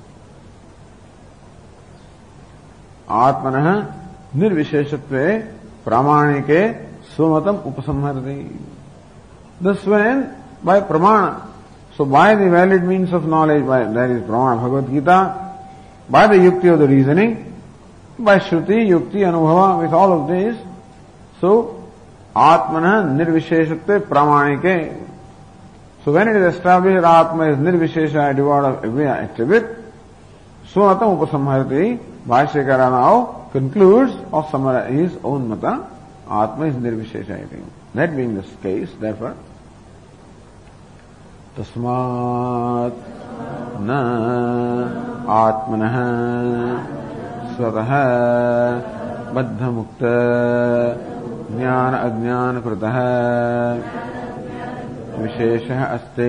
Atmanah nirvisheshatve pramanike swamatam upasamharati. Thus when, by pramana, so by the valid means of knowledge, by that is pramana Bhagavad Gita, by the yukti of the reasoning, by shruti, yukti, anubhava, with all of this, so Atmana nirvisheshatve pramanike. So when it is established that Atma is nirvishesha, devoid of every attribute, swatam upasamharati, Bhashyakara now concludes or summarizes his own mata, Atma is nirvishesha. That being the case, therefore, tasmat na atmanah swatah baddha mukta ज्ञान अज्ञान कृतः विशेषः अस्ति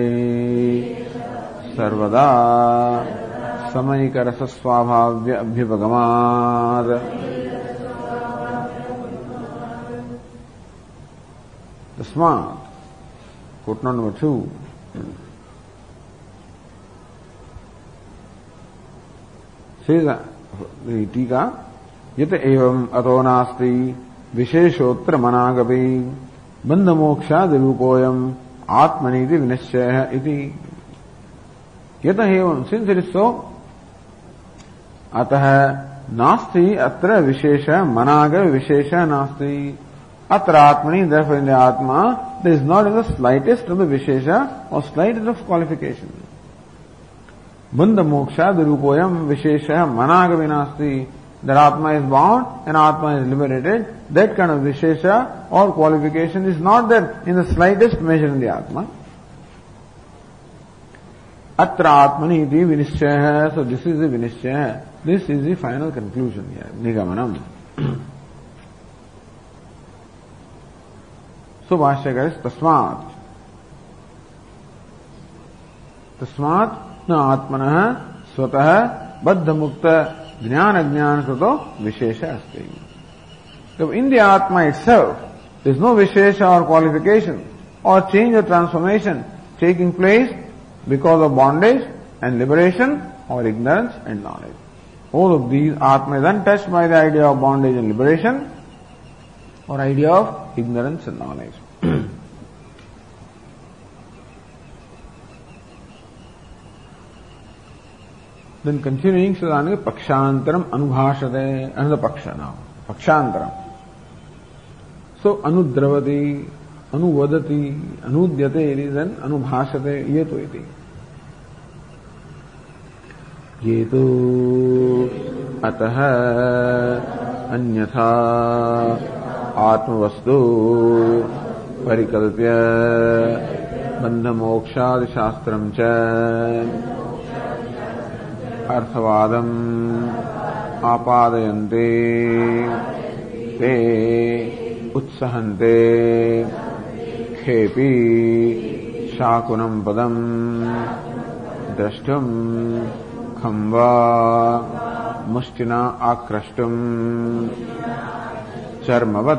सर्वदा समयिकरस स्वाभाव्य अभ्युपगमात्. तस्मात्, footnote number two, says the टीका, यत एवं अतो नास्ति विशेषोत्र मनागपि बंध मोक्षाद रूपोयम आत्मनीति विनिश्चय इति. यत एवं, सिंस इट इज सो, अतः नास्ति अत्र विशेष मनाग विशेष नास्ति अत्र आत्मनि. therefore in the atma there is not even the slightest of the vishesha or slightest of qualification. बंध मोक्षाद रूपोयम विशेष मनागपि नास्ति. That Atma is bound and Atma is liberated. That kind of vishesha or qualification is not there in the slightest measure in the Atma. Atra Atmani iti vinishchaya. So this is the vinishchaya. This is the final conclusion here. Nigamanam. So Bhashyakara is tasmat. Tasmat na atmanah swatah baddha mukta ज्ञान अज्ञान कृतो विशेष अस्ति. So in the Atma itself, there is no vishesha or qualification or change or transformation taking place because of bondage and liberation or ignorance and knowledge. All of these, Atma is untouched by the idea of bondage and liberation or idea of ignorance and knowledge. Then continuing, Siddhanagari, Pakshantaram Anubhashate, another Paksha now. Pakshantaram. So, Anudravati, Anuvadati, Anudyate, it is an Anubhashate, Yetu iti. Yetu Ataha Anyatha Atmavastu Parikalpya Bandha Mokshadi Shastram Cha अर्थवादम आपादयन्ते ते उत्सहन्ते खेपि शाकुनं पदम् द्रष्टुम् खं वा मुष्टिना आक्रष्टुम् चर्मवत्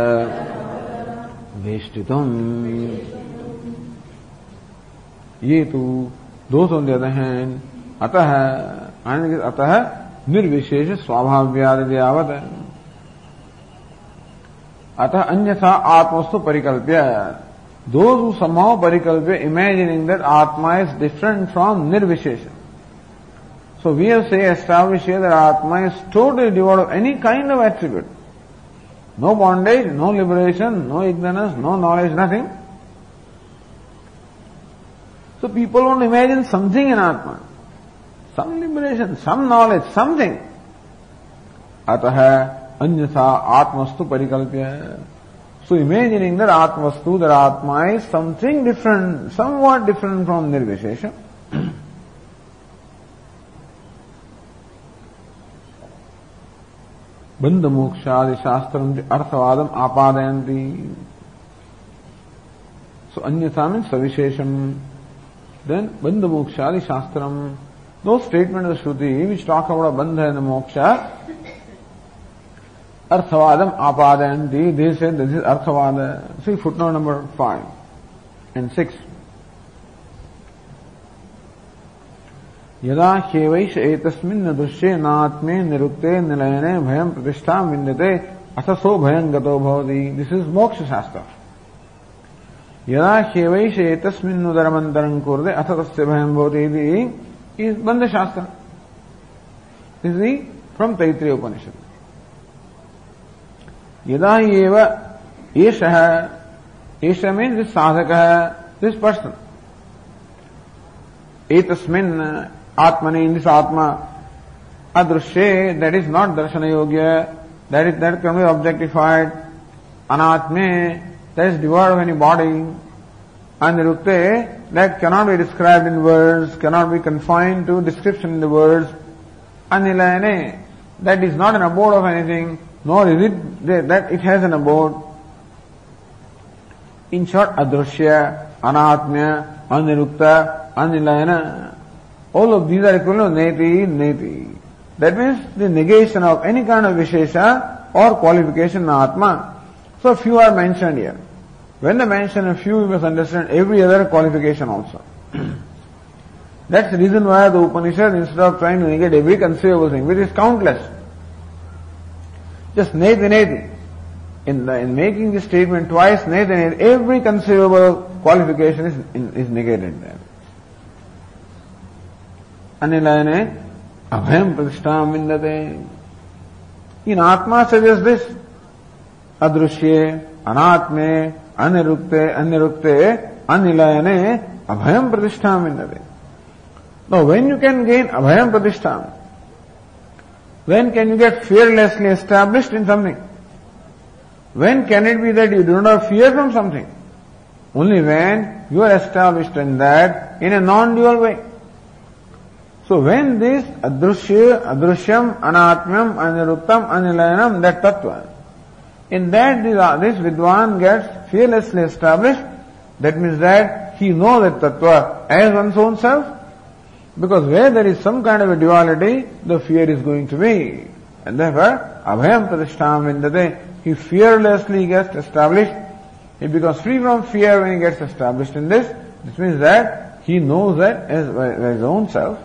वेष्टितुम्. ये तो those on the other hand, atah, atah nirvishesha swabhavyadidyavat atah anyatha atmastu parikalpya. Those who somehow parikalpya, imagining that Atma is different from nirvishesha. So we have say established here that Atma is totally devoid of any kind of attribute. No bondage, no liberation, no ignorance, no knowledge, nothing. So people want to imagine something in Atma. Some liberation, some knowledge, something. Ataha anyatha atmastu parikalpya. So imagining that atmastu, that Atma is something different, somewhat different from nirvishesha. Bandha mokshadi shastram arthavadam apadayanti. So anyatha means savishesham. Then bandha mokshadi shastram. Those statements of Shruti which talk about bandha and moksha, arthavadam apadayanti, they say this is arthavada. See footnote number five and six. यदा ह्येवैष एतस्मिन् दृश्ये नात्मे निरुक्ते निलयने भयं प्रतिष्ठां विन्दते अससो भयं गतो भवति. This is मोक्ष शास्त्र. यदा ह्येवैष एतस्मिन् उदरमन्तरं कुर्ते अथ तस्य भयं भवति इति इज बन्ध शास्त्र. This is from Taittiriya Upanishad. यदा एव एषः, एष मीन्स दिस साधकः, दिस पर्सन, एतस्मिन् Atmani, in this Atma, adrushye, that is not darshana yogya, that is, that can be objectified, anatme, that is devoid of any body, anirukte, that cannot be described in words, cannot be confined to description in the words, anilayane, that is not an abode of anything, nor is it that it has an abode. In short, adrushya, anatmya, anirukta, anilayana, all of these are equivalent to neti, neti. That means the negation of any kind of vishesha or qualification in Atma. So few are mentioned here. When they mention a few, we must understand every other qualification also. That's the reason why the Upanishad, instead of trying to negate every conceivable thing, which is countless, just neti, neti. In, the, in making this statement twice, neti, neti, every conceivable qualification is, is negated there. Anilayane abhayam pratistham vindate. In Atma suggests this. Adrushye, anatme, anirukte, anirukte, anilayane abhayam pratistham vindate. Now when you can gain abhayam pratistham? When can you get fearlessly established in something? When can it be that you do not have fear from something? Only when you are established in that in a non-dual way. So when this adrushya, adrushyam, anatmyam, aniruktam, anilayanam, that tattva, in that this vidwan gets fearlessly established, that means that he knows that tattva as one's own self, because where there is some kind of a duality, the fear is going to be. And therefore, abhayam pratistham vindate, he fearlessly gets established, he becomes free from fear when he gets established in this. This means that he knows that as, as his own self.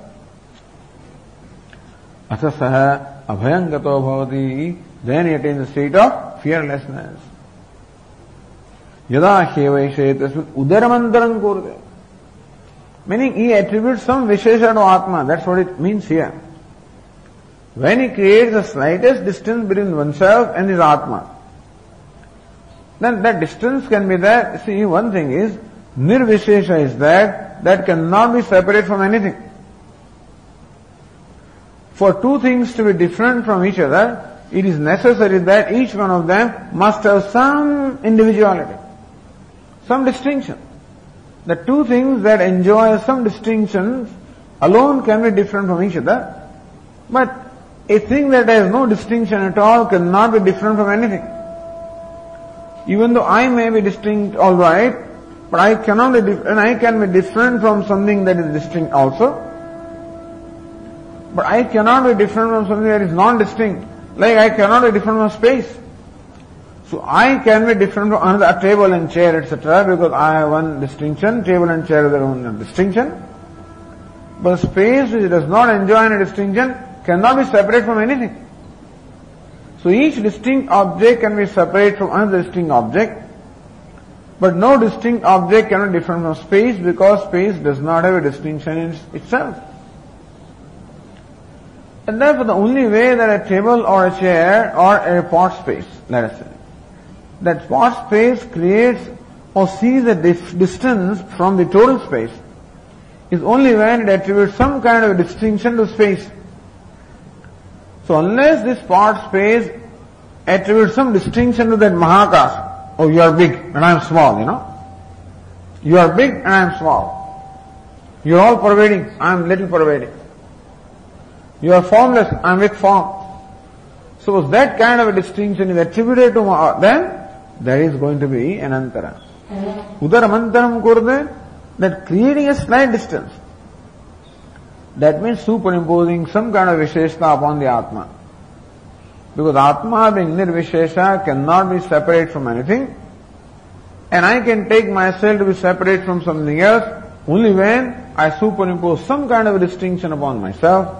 Asasaha abhayam gato bhavati, then he attains the state of fearlessness. Yada hyevaishe tasmat udaramantaram kurte. Meaning he attributes some vishesha to Atma, that's what it means here. When he creates the slightest distance between oneself and his Atma, then that distance can be there. See, one thing is, nirvishesha is that, that cannot be separate from anything. For two things to be different from each other, it is necessary that each one of them must have some individuality, some distinction. The two things that enjoy some distinctions alone can be different from each other, but a thing that has no distinction at all cannot be different from anything. Even though I may be distinct, all right, but I cannot be different, and I can be different from something that is distinct also. But I cannot be different from something that is non-distinct. Like I cannot be different from space. So I can be different from another a table and chair, et cetera, because I have one distinction. Table and chair have their own distinction. But space, which does not enjoy any distinction, cannot be separate from anything. So each distinct object can be separate from another distinct object, but no distinct object cannot be different from space because space does not have a distinction in itself. And therefore the only way that a table or a chair or a pot space, let us say, that pot space creates or sees a dif- distance from the total space is only when it attributes some kind of a distinction to space. So unless this pot space attributes some distinction to that Mahakas, oh you are big and I am small, you know. You are big and I am small. You are all pervading, I am little pervading. You are formless, I am with form. So if that kind of a distinction is attributed to Maha, then there is going to be an antara. Udaramantaram kurde, that creating a slight distance. That means superimposing some kind of visheshta upon the Atma. Because Atma being nirvishesha cannot be separate from anything. And I can take myself to be separate from something else only when I superimpose some kind of a distinction upon myself.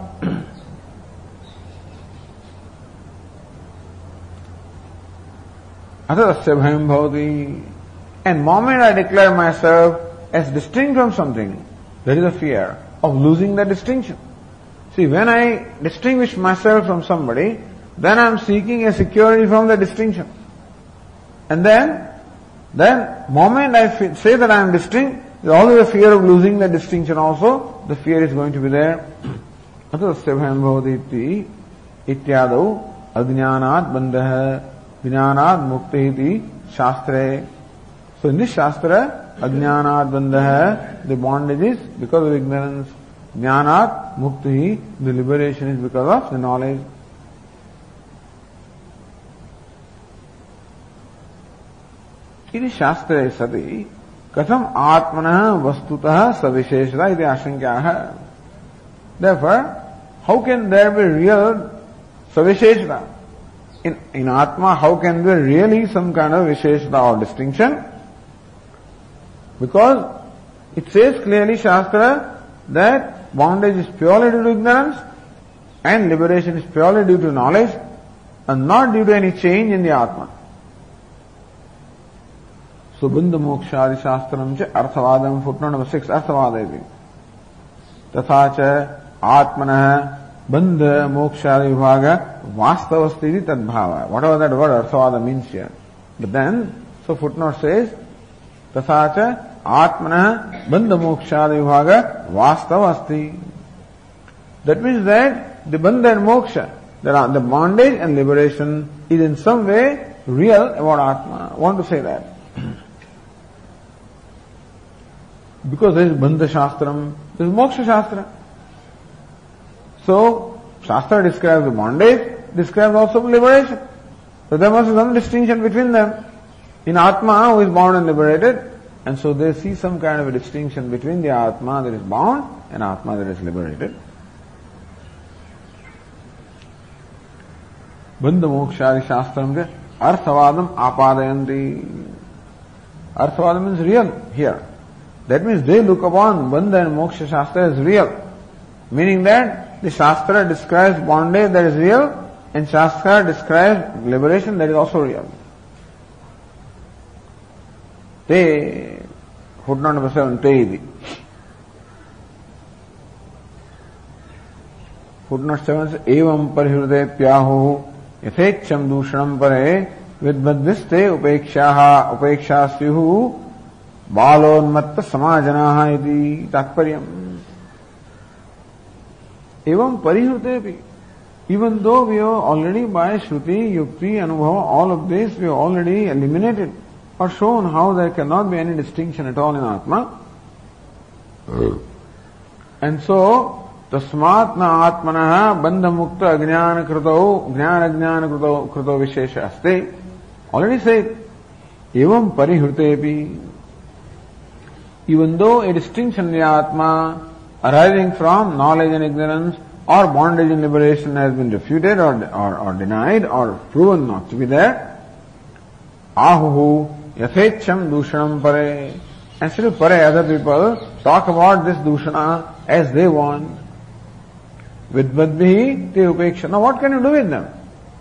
Atasya bhayam bhavati. And moment I declare myself as distinct from something, there is a fear of losing that distinction. See, when I distinguish myself from somebody, then I am seeking a security from the distinction. And then, then, moment I f- say that I am distinct, there is always a fear of losing that distinction also. The fear is going to be there. Atasya bhayam bhavati ityadau ajnanat bandha jnanat mukti iti shastre. So in this shastra, ajnanat bandha, the bondage is because of ignorance. Jnanat mukti, the liberation is because of the knowledge. Iti shastra sati katham atmanah vastutah savisheshata iti ashankyaha. Therefore, how can there be real savisheshata? In, in Atma, how can there really some kind of visheshata or distinction? Because it says clearly, Shastra, that bondage is purely due to ignorance and liberation is purely due to knowledge and not due to any change in the Atma. So, Bandha Mokshadi Shastram cha Arthavadam, footnote number six, Arthavadayati. Tatha cha Atmanah Bandha Mokshadi Vibhaga Vastavastiti Tadbhava. Whatever that word Arthavada means here. But then, so footnote says, Tatha cha Atmanah Bandha Mokshadi Vibhaga Vastavasti. That means that the Bandha and Moksha, that are the bondage and liberation is in some way real about Atma. I want to say that. Because there is Bandha Shastram, there is Moksha Shastra. So, Shastra describes the bondage, describes also liberation. So there must be some distinction between them. In Atma, who is bound and liberated, and so they see some kind of a distinction between the Atma that is bound and Atma that is liberated. Bandha Mokshadi Shastram ke Arthavadam Apadayanti. Arthavadam means real here. That means they look upon Bandha and Moksha Shastra as real. Meaning that the Shastra describes bondage that is real and Shastra describes liberation that is also real. Te, footnote number seven, Te. Footnote seven says, Evam parihrude pyahu ythecham dushanam pare vidbadviste upekshaha upekshasyuhu balonmatta samajanaha iti tatparyam. Evam parihrutepi. Even though we have already by Shruti, Yukti, Anubhava, all of this we have already eliminated or shown how there cannot be any distinction at all in Atma. And so, तस्मात् न आत्मनः बंध मुक्त अज्ञान कृतो ज्ञान अज्ञान कृतो कृतो विशेष अस्ति. Already said, evam parihrutepi. Even though a distinction in the Atma arising from knowledge and ignorance or bondage and liberation has been refuted or, or, or denied or proven not to be there, ahuhu yathecham dushanam pare. And still pare, other people talk about this dushana as they want. Vidvadbihi te upeksha. Now what can you do with them?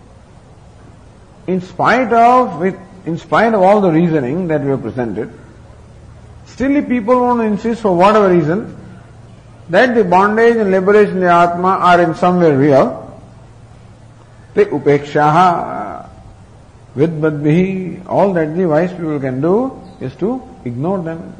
In spite of, with, in spite of all the reasoning that we have presented, still the people want to insist for whatever reason that the bondage and liberation in the Atma are in some way real. Te upekshaha vidvadbihi. All that the wise people can do is to ignore them.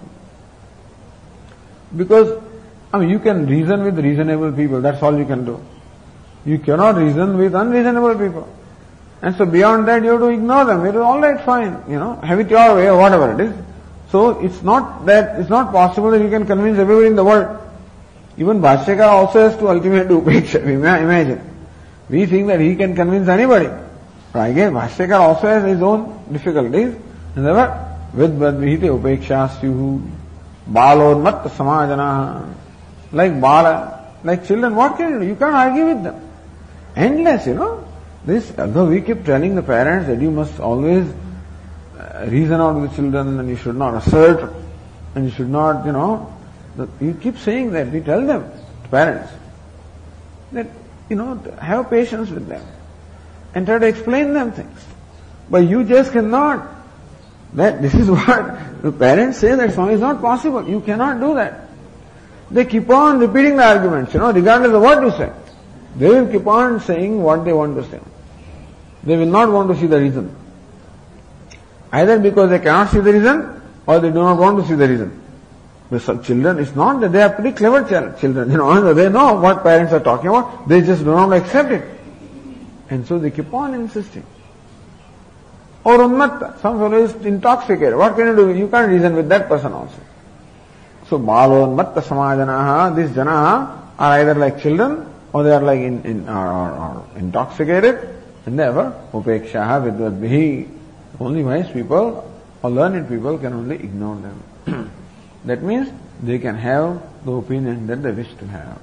Because, I mean, you can reason with reasonable people, that's all you can do. You cannot reason with unreasonable people. And so beyond that you have to ignore them. It is all right, fine, you know, have it your way or whatever it is. So it's not that, it's not possible that you can convince everybody in the world. Even Bhashyakara also has to ultimately do upeksha. Imagine. We think that he can convince anybody. But again, Bhashyakara also has his own difficulties. And therefore, vidvadvihite upekshasyu balodmatta samajana. Like bala, like children, what can you do? You can't argue with them. Endless, you know. This, although we keep telling the parents that you must always uh, reason out with the children and you should not assert and you should not, you know, you keep saying that, we tell them, parents, that, you know, have patience with them and try to explain them things. But you just cannot. That, this is what the parents say, that Swami is not possible. You cannot do that. They keep on repeating the arguments, you know, regardless of what you say. They will keep on saying what they want to say. They will not want to see the reason. Either because they cannot see the reason or they do not want to see the reason. But some children, it's not that they are pretty clever children, you know, they know what parents are talking about, they just do not accept it. And so they keep on insisting. Or unmatta, some fellow is intoxicated. What can you do? You can't reason with that person also. So balo unmatta samajanaha, these janaha are either like children or they are like in, in or, or, or intoxicated, and therefore upekshaha vidvadbihi. Only wise people or learned people can only ignore them. That means they can have the opinion that they wish to have.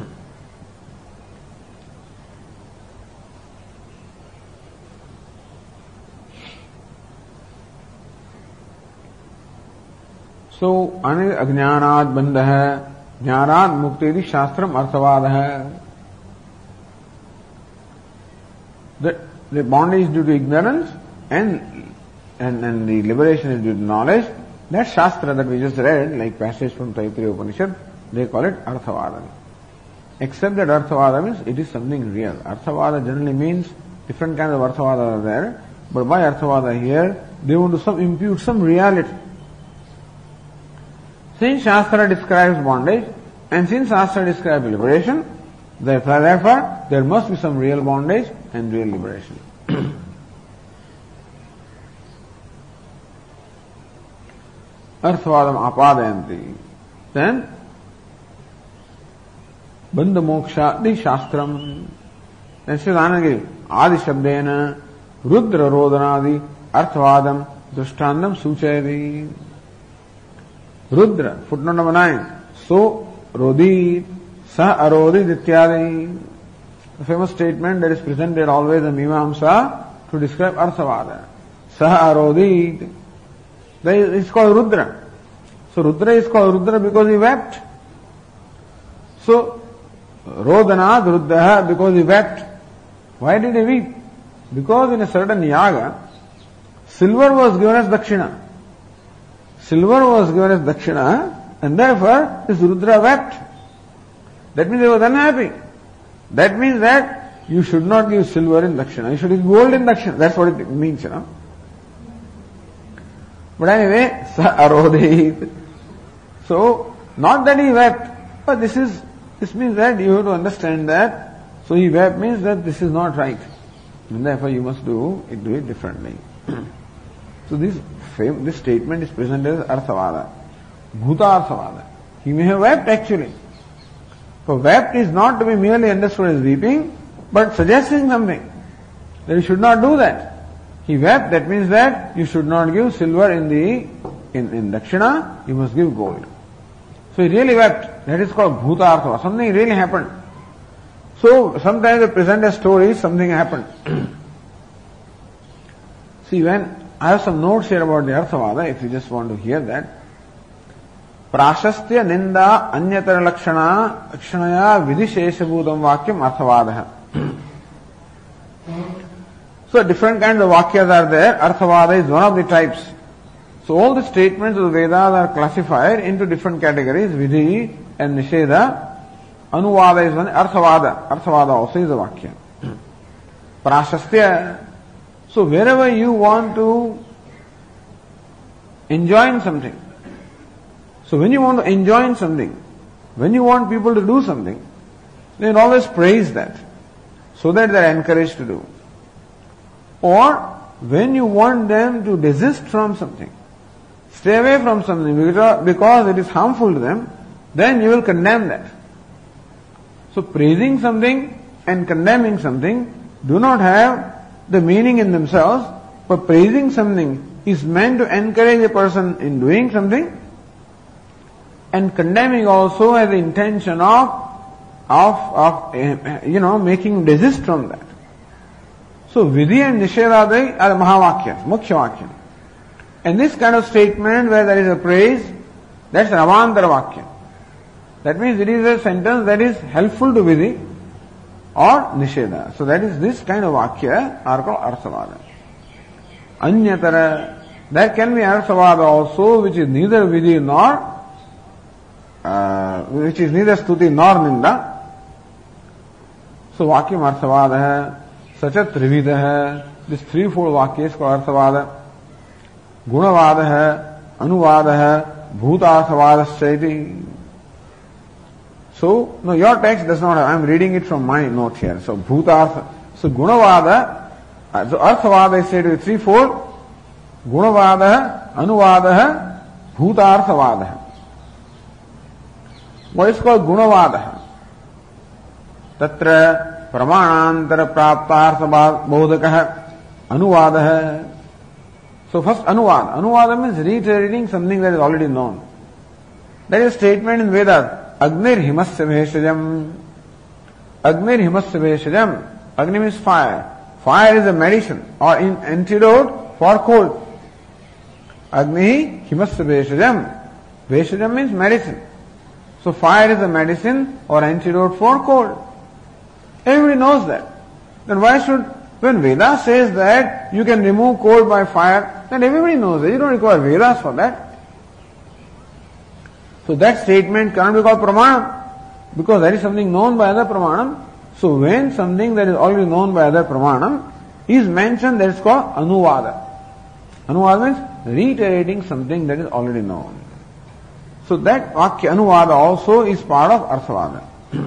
So, ajnanad bandha hai, jnanad mukti shastram arthavad hai. The, the bondage is due to ignorance and, and, and the liberation is due to knowledge. That Shastra that we just read, like passage from Taittiriya Upanishad, they call it Arthavada. Except that Arthavada means it is something real. Arthavada generally means different kinds of Arthavada are there, but by Arthavada here, they want to some, impute some reality. Since Shastra describes bondage, and since Shastra describes liberation, therefore, therefore there must be some real bondage and real liberation. Arthvadam apadayanti. Then, bandha moksha di shastram. Then says Anandagiri, adi shabdena rudra rodanadi arthvadam drishtandam suchayati. Rudra, footnote number nine. So, rodit, sa arodit ityadi. The famous statement that is presented always in Mimamsa to describe Arthavada. Sa arodit. It's called Rudra. So Rudra is called Rudra because he wept. So Rodanad Ruddaha because he wept. Why did he weep? Because in a certain yaga, silver was given as dakshina. Silver was given as dakshina, and therefore this Rudra wept. That means he was unhappy. That means that you should not give silver in dakshina. You should give gold in dakshina. That's what it means, you know. But anyway, sa arodit. So, not that he wept, but this is, this means that you have to understand that. So he wept means that this is not right. And therefore you must do it, do it differently. So this, this statement is presented as Arthavada. Bhuta Arthavada. He may have wept actually. So wept is not to be merely understood as weeping, but suggesting something. That you should not do that. He wept, that means that you should not give silver in the in, in dakshina, you must give gold. So he really wept. That is called bhutartha. Something really happened. So sometimes they present a story, something happened. See, when I have some notes here about the Arthavada, if you just want to hear that. Prashastya ninda anyatara lakshana lakshanaya vidisheshabhutam vakyam arthavadaha. So different kinds of vakyas are there. Arthavada is one of the types. So all the statements of the Vedas are classified into different categories, vidhi and nisheda. Anuvada is one, arthavada. Arthavada also is a vakya. Prashastya. So wherever you want to enjoy something, so when you want to enjoy something, when you want people to do something, then always praise that, so that they are encouraged to do. Or when you want them to desist from something, stay away from something because it is harmful to them, then you will condemn that. So praising something and condemning something do not have the meaning in themselves, but praising something is meant to encourage a person in doing something, and condemning also has the intention of, of, of uh, you know, making desist from that. So vidhi and nishedadai are mahavakyas, mukhya vakya. And this kind of statement where there is a praise, that's an avantara vakya. That means it is a sentence that is helpful to vidhi or nisheda. So that is this kind of vakya are called arthavada. Anyatara, there can be arthavada also which is neither vidhi nor uh, which is neither stuti nor ninda. So vakyam arthavada hai, sacha trivida hai, this threefold vakya is called arthavada. Gunavada hai, anuvada hai, bhutarthavada shaiti. So, no, your text does not have, I am reading it from my note here. So, bhutartha, so gunavada, uh, so arthavada is said to be threefold. Gunavada, anuvada, bhutarthavada. What is called gunavada? Tatra pramanantara praptartha bodhakaha anuvada. So first anuvada. Anuvada means reiterating something that is already known. That is a statement in Vedas. Agnir himasya bheshajam. Agnir himasya bheshajam. Agni means fire. Fire is a medicine or an antidote for cold. Agni himasya bheshajam. Bheshajam means medicine. So fire is a medicine or antidote for cold. Everybody knows that. Then why should, when Veda says that you can remove cold by fire, then everybody knows that. You don't require Vedas for that. So that statement cannot be called pramanam, because that is something known by other pramanam. So when something that is already known by other pramanam is mentioned, that is called anuvada. Anuvada means reiterating something that is already known. So that vakya anuvada also is part of arthavada.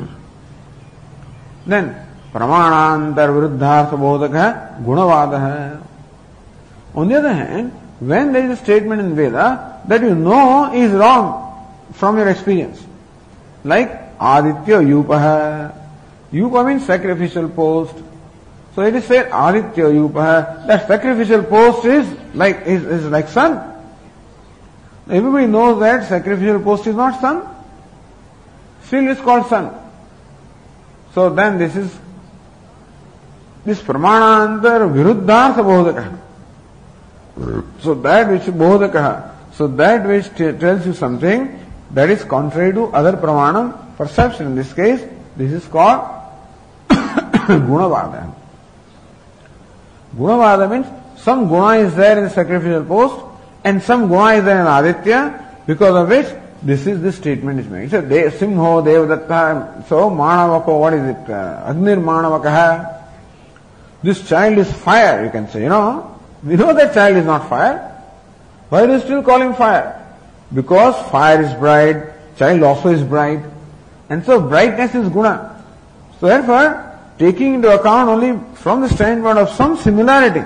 Then pramanantar viruddhartha bodhaka gunavada. On the other hand, when there is a statement in Veda that you know is wrong from your experience, like aditya yupaha. Yupa means sacrificial post. So it is said aditya yupaha. That sacrificial post is like is, is like sun. Everybody knows that sacrificial post is not sun. Still it's called sun. So then this is this pramanantar viruddhartha bodhaka. So that which bodhaka, so that which t- tells you something that is contrary to other pramanam perception. In this case, this is called gunavada. Gunavada means some guna is there in the sacrificial post and some guna is there in aditya, because of which this is this statement is made. So de, simho devadatta, so manavako, what is it? Uh, Agnir manavakaha. This child is fire, you can say, you know. We know that child is not fire. Why do you still call him fire? Because fire is bright, child also is bright. And so brightness is guna. So therefore, taking into account only from the standpoint of some similarity,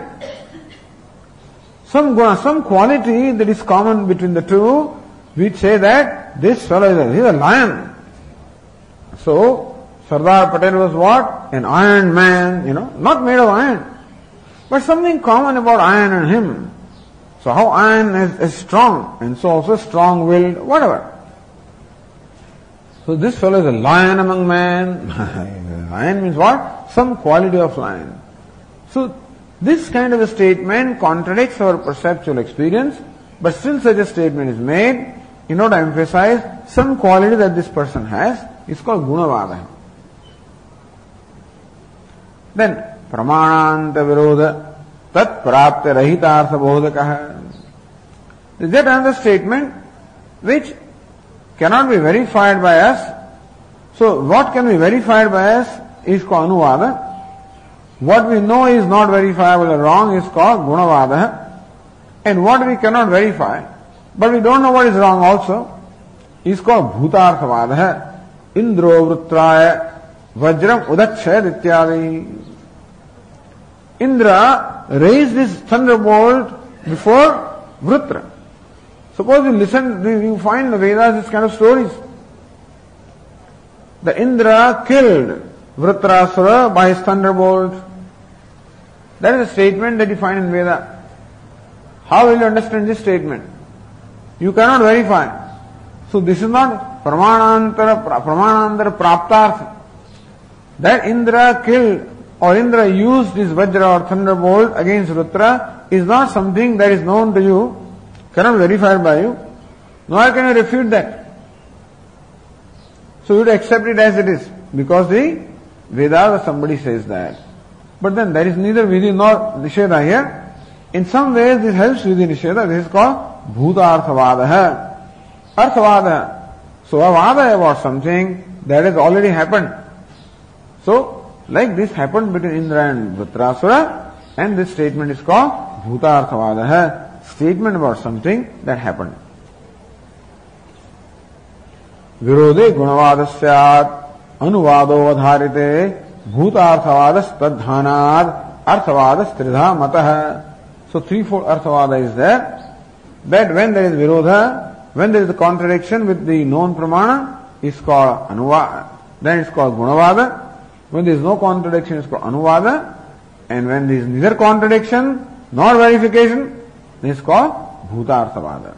some guna, some quality that is common between the two, we say that this fellow is a, he is a lion. So, Sardar Patel was what? An iron man, you know, not made of iron, but something common about iron and him. So how iron is, is strong, and so also strong-willed, whatever. So this fellow is a lion among men. Lion means what? Some quality of lion. So this kind of a statement contradicts our perceptual experience, but still such a statement is made in order to emphasize some quality that this person has. It's called gunavada. Then pramananta virodha tat prapta rahitartha bodhakaha. Is that another statement which cannot be verified by us? So what can be verified by us is called anuvada. What we know is not verifiable or wrong is called gunavada. And what we cannot verify, but we don't know what is wrong also, is called bhutarthavada. Indro vrutraya vajram udachayad ityadi. Indra raised his thunderbolt before Vrutra. Suppose you listen, you find the Vedas this kind of stories. The Indra killed Vrutrasura by his thunderbolt. That is a statement that you find in Veda. How will you understand this statement? You cannot verify. So this is not pramanantara, pramanantara praptartha. That Indra killed or Indra used his Vajra or thunderbolt against Rutra is not something that is known to you, cannot be verified by you, nor can you refute that. So you would accept it as it is, because the Vedas or somebody says that. But then there is neither Vidhi nor Nisheda here. In some ways this helps Vidhi Nisheda. This is called Bhutarthavada. Arthavada. So a vada about something that has already happened. So, like this happened between Indra and Vrutrasura, and this statement is called Bhutarthavada, statement about something that happened. Virode gunavadasyat anuvado adharite bhutarthavadas tadhanad arthavadas tridha matah. So threefold arthavada is there, that when there is virodha, when there is a contradiction with the known pramana, is called anuvada, then it's called gunavada. When there is no contradiction, it's called anuvada, and when there is neither contradiction nor verification, then it's called bhutarthavada.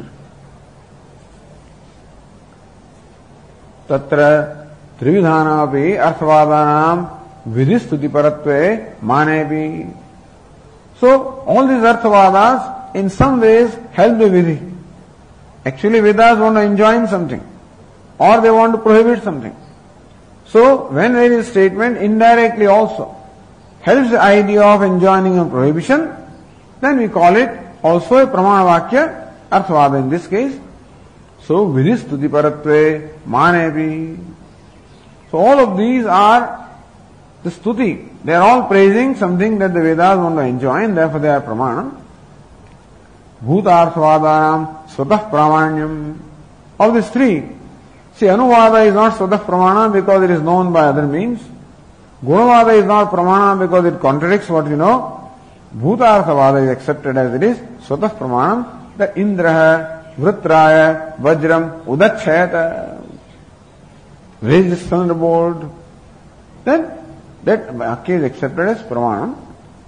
Tatra trividhanapi arthavadanam vidhistuti paratve manepi. So all these arthavadas in some ways help the vidhi. Actually Vedas want to enjoin something, or they want to prohibit something. So when there is a statement indirectly also helps the idea of enjoining a prohibition, then we call it also a pramana vakya, arthavada in this case. So vidhistuti paratve manepi. So all of these are the stuti. They are all praising something that the Vedas want to enjoin, therefore they are pramana. Bhutarthavadanam swatah pramanyam. Of these three, see, anuvada is not swatah pramana because it is known by other means. Gunavada is not pramana because it contradicts what you know. Bhutarthavada is accepted as it is, swatah pramanam, that Indraha, Vrutraya, Vajram, Udachayata, raise this thunderbolt. Then that vakya is accepted as pramanam.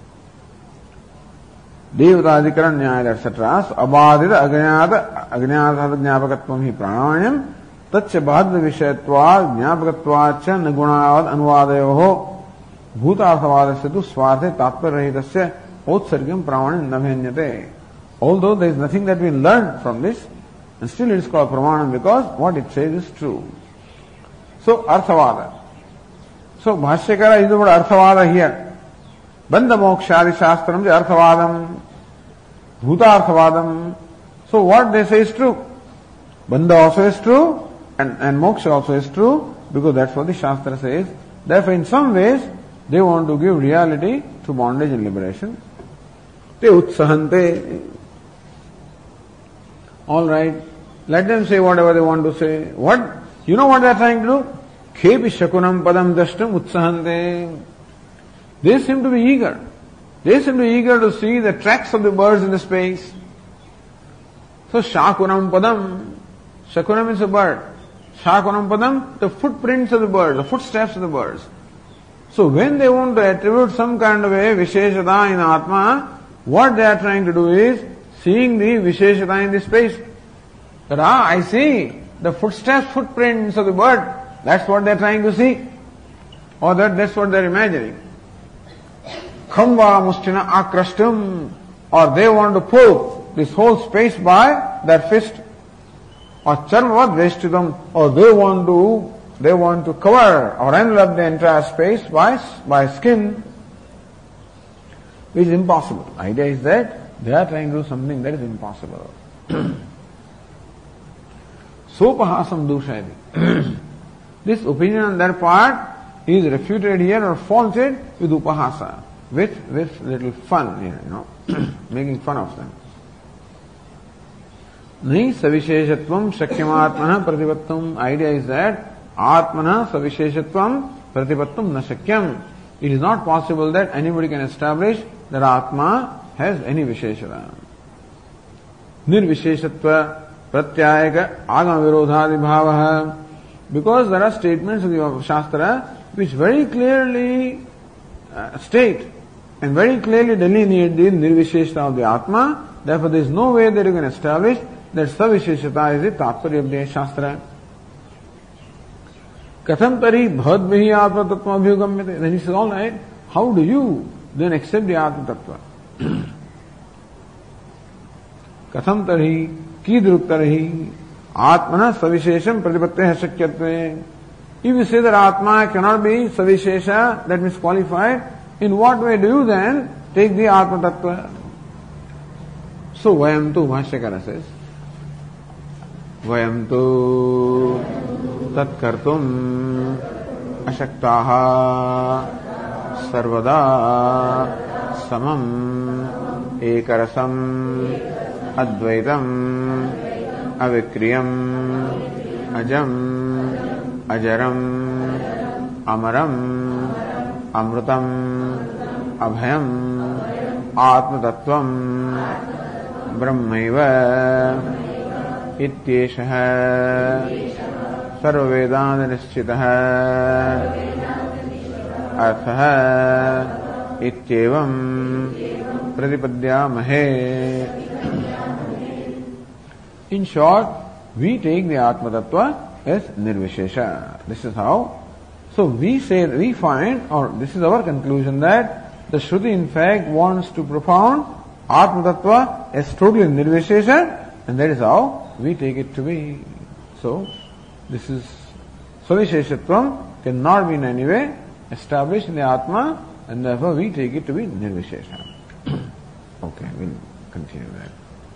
Devadadikaran Nyaya, et cetera. So, abadita agnyata, agnyata jnapakatvam hi pranayam, tatcha bhadra vishayatva, jnapakatva cha nagunavad anuvadayoho, bhutarthavadasya tu swarte tatparrahitasya otsargam pramanam nabhenyate. Although there is nothing that we learn from this, and still it is called pramanam because what it says is true. So, arthavada. So, Bhashyakara is the word arthavada here. Bandha mokshadi shastram is arthavadam, bhutarthavadam. So what they say is true. Bandha also is true, and, and moksha also is true, because that's what the Shastra says. Therefore, in some ways, they want to give reality to bondage and liberation. Te utsahante. Alright, let them say whatever they want to say. What? You know what they are trying to do? Khepi shakunam padam dashtam utsahante. They seem to be eager. They seem to be eager to see the tracks of the birds in the space. So, shakunam padam. Shakunam is a bird. Shakunam padam, the footprints of the birds, the footsteps of the birds. So when they want to attribute some kind of a Visheshata in Atma, what they are trying to do is seeing the Visheshata in the space. That, ah, I see the footsteps, footprints of the bird. That's what they are trying to see. Or that, that's what they are imagining. Khamba mustina akrashtam. Or they want to pull this whole space by their fist. Or charmavad veshtitam. Or they want to, they want to cover or envelop the entire space by, by skin. Which is impossible. The idea is that they are trying to do something that is impossible. Sopahasam dushayati. This opinion on their part is refuted here or faulted with upahasa, with, with little fun here, you know, making fun of them. Nahi savisheshatvam shakyamatmana pratipattam. Idea is that atmana savisheshatvam pratipattam na shakyam. It is not possible that anybody can establish that Atma has any Visheshata. Nirvisheshatva pratyayaka agama virodhadi bhavaha. Because there are statements of the Shastra which very clearly uh, state and very clearly delineate the Nirvisheshata of the Atma. Therefore there is no way that you can establish that Savisheshata is the Tatparya of the Shastra. Katham tari bhadvihi Atma Tattva abhyugamyate. Then he says, all right, how do you then accept the Atma Tattva? Katham tari kidruk tari Atmana savishesham pratipatteha shakyatve. If you say that Atma cannot be savishesha, that means qualified, in what way do you then take the Atma Tattva? So vayam tu, Bhashyakara says, vayam tu tat kartum ashaktaha sarvada samam ekarasam advaitam avikriyam ajam ajaram amaram amrutam abhayam atma tattvam brahmaiva ityeshah sarvavedana nischitah arthah ityevam pratipadyamahe. In short, we take the Atma Tattva as Nirvishesha. This is how. So we say, we find, or this is our conclusion, that the Shruti in fact wants to propound Atma Tattva as totally Nirvishesha, and that is how we take it to be. So, this is, Savisheshatvam cannot be in any way established in the Atma, and therefore we take it to be Nirvishesha. Okay, we'll continue that.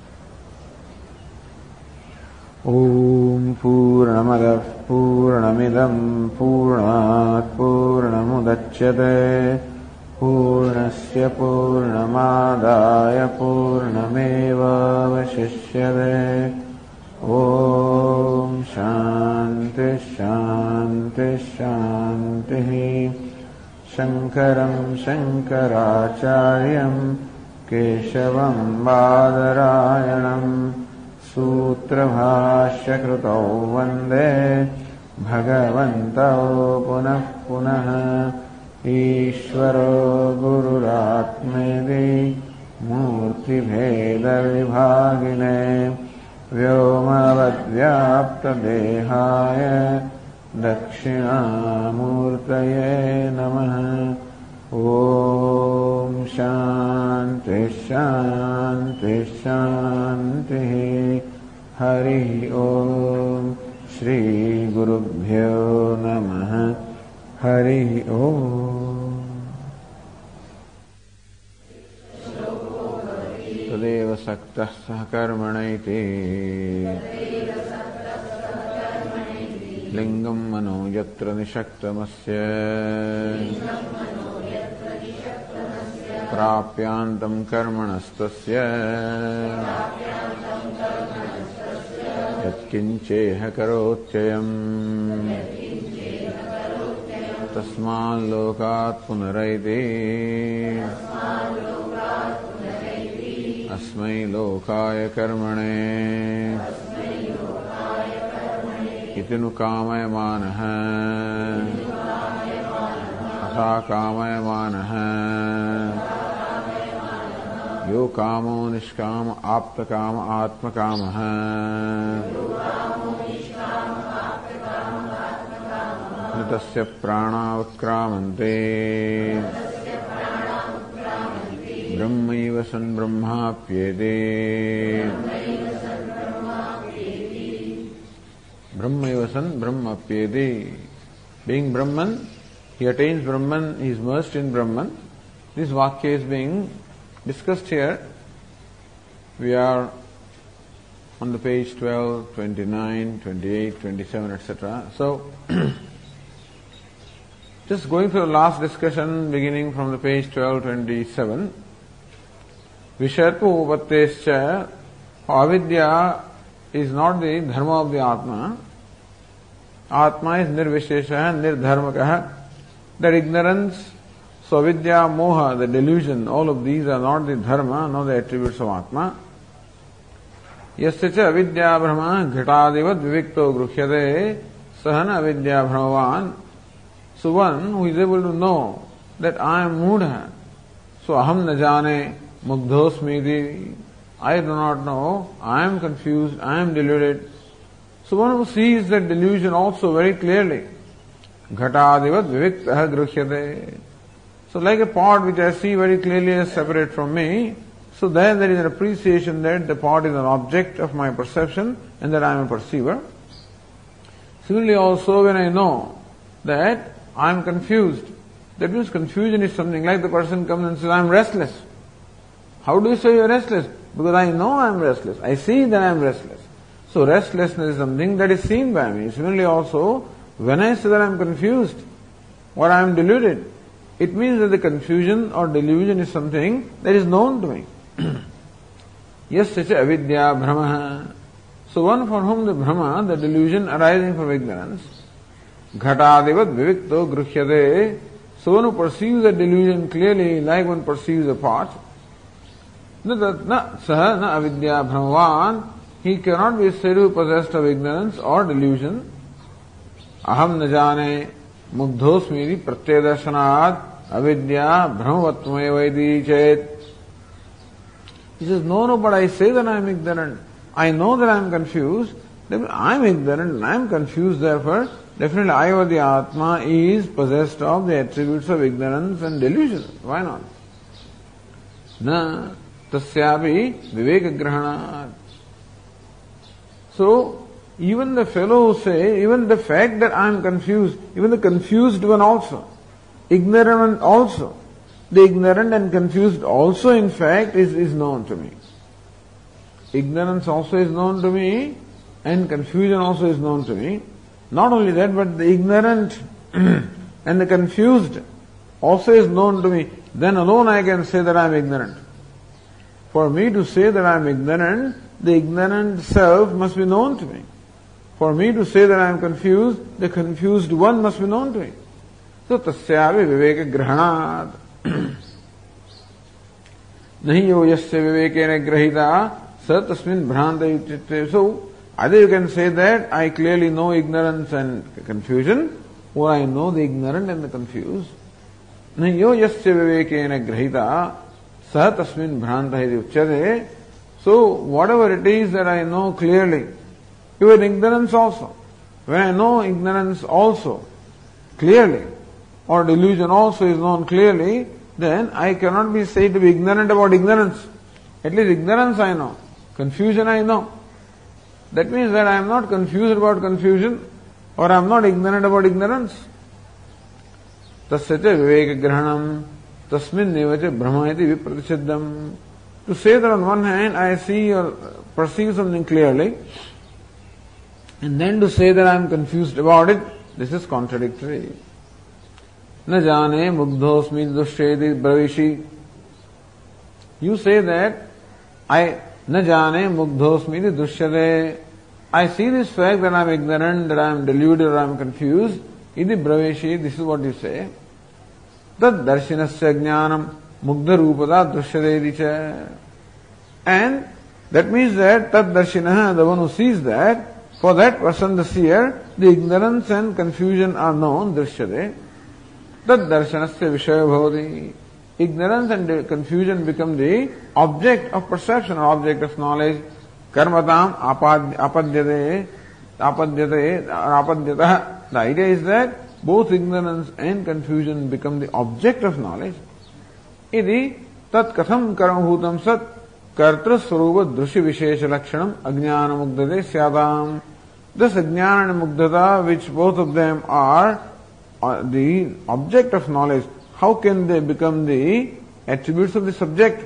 Om Purnamadav Purnamidam Purnat Purnamudachyate Purnasya Purnamadaya Purnameva Vashishyate. Om Shanti Shanti Shanti. Shankaram Shankaracharyam Keshavam Badarayanam Sutrabhashya Krutau Vande Bhagavantau Punah Punah Ishvaro Gururatmedi Murti Bheda Vibhagine Vyomavadvyapta Dehaya Dakshinamurtaye Namaha. Om Shanti Shanti Shanti. Hari Om. Shri Gurubhyo Namaha. Hari Om. Tadeva Saktah Sahakarmanaiti Lingam Mano Yatra Nishaktamasya Prapyantam Karmanastasya Yatkincheha Karotyayam Tasman Lokat Punaraiti Asmai Lokaya Karmane इत्यनु कामयमानः तथा कामयमानः यो कामो निष्काम आप्तकाम आत्मकामः न तस्य प्राणा उत्क्रामन्ते ब्रह्मैव सन् ब्रह्माप्येते ब्रह्मैव सन् ब्रह्माप्येते. Being Brahman, he attains Brahman, he is merged in Brahman. This Vakya is being discussed here. We are on the page twelve, twenty-nine, twenty-eight, twenty-seven, et cetera. So, just going through the last discussion beginning from the page twelve, twenty-seven. Vishayatva upattescha, avidya is not the dharma of the Atma. Atma is nirvishesha, nirdharmakaha. That ignorance, so avidya, moha, the delusion, all of these are not the dharma, not the attributes of Atma. Yasya cha avidya brahma ghatadivat vivikto grukhyate sahana avidya brahmavan. So one who is able to know that I am mudha, so aham na jane mugdhosmiti, I do not know, I am confused, I am deluded. So one who sees that delusion also very clearly. Ghatadivat viviktah grukhyate. So like a pot which I see very clearly as separate from me, so then there is an appreciation that the pot is an object of my perception and that I am a perceiver. Similarly also when I know that I am confused, that means confusion is something like the person comes and says, I am restless. How do you say you are restless? Because I know I am restless. I see that I am restless. So restlessness is something that is seen by me. Similarly also, when I say that I am confused or I am deluded, it means that the confusion or delusion is something that is known to me. Yasya cha avidya brahma. So one for whom the brahma, the delusion arising from ignorance, ghatadivat vivikto grukhyate, so one who perceives the delusion clearly like one perceives a pot, na saha na avidya brahmavan, he cannot be said to be possessed of ignorance or delusion. Aham na jane mugdhosmiti pratyadarshanat avidya brahmavatmayavaidi chet. He says, no, no, but I say that I am ignorant. I know that I am confused. I am ignorant and I am confused, therefore, definitely I or the Atma is possessed of the attributes of ignorance and delusion. Why not? Na tasyapi viveka grahanat. So, even the fellow who say, even the fact that I am confused, even the confused one also, ignorant also, the ignorant and confused also in fact is, is known to me. Ignorance also is known to me and confusion also is known to me. Not only that, but the ignorant and the confused also is known to me. Then alone I can say that I am ignorant. For me to say that I am ignorant, the ignorant self must be known to me. For me to say that I am confused, the confused one must be known to me. So tasyavi viveka grahanat. Nahi yo yasya vivekena grahita sa tasmin bhranta yuchyate. So either you can say that I clearly know ignorance and confusion, or I know the ignorant and the confused. Nahi yo yasya vivekena grahita sa tasmin bhranta yuchyate. So whatever it is that I know clearly, even ignorance also, when I know ignorance also clearly, or delusion also is known clearly, then I cannot be said to be ignorant about ignorance. At least ignorance I know. Confusion I know. That means that I am not confused about confusion, or I am not ignorant about ignorance. Tasya cha viveka grahanam tasmin nevacha brahma iti vipratichidam. To say that on one hand I see or perceive something clearly, and then to say that I am confused about it, this is contradictory. Na jane mugdhosmi dushyeti bravishi. You say that I na jane mugdhosmi dushyate. I see this fact that I am ignorant, that I am deluded or I am confused. Iti bravishi, this is what you say. Tad darshinasya jnanam mugdha rupada dushyate cha. And that means that tad darshinaha, the one who sees that, For that person, the seer, the ignorance and confusion are known, drishyate. Tad darshanasya vishaya bhavati. Ignorance and confusion become the object of perception or object of knowledge. Karmatam apadyate, apadyate, or apadyata. The idea is that both ignorance and confusion become the object of knowledge. Idi tat katham karmabhutam sat kartra swarupa drushi vishesha lakshanam ajnana mugdhate syadam. This ajnana and mugdhata, which both of them are uh, the object of knowledge, how can they become the attributes of the subject?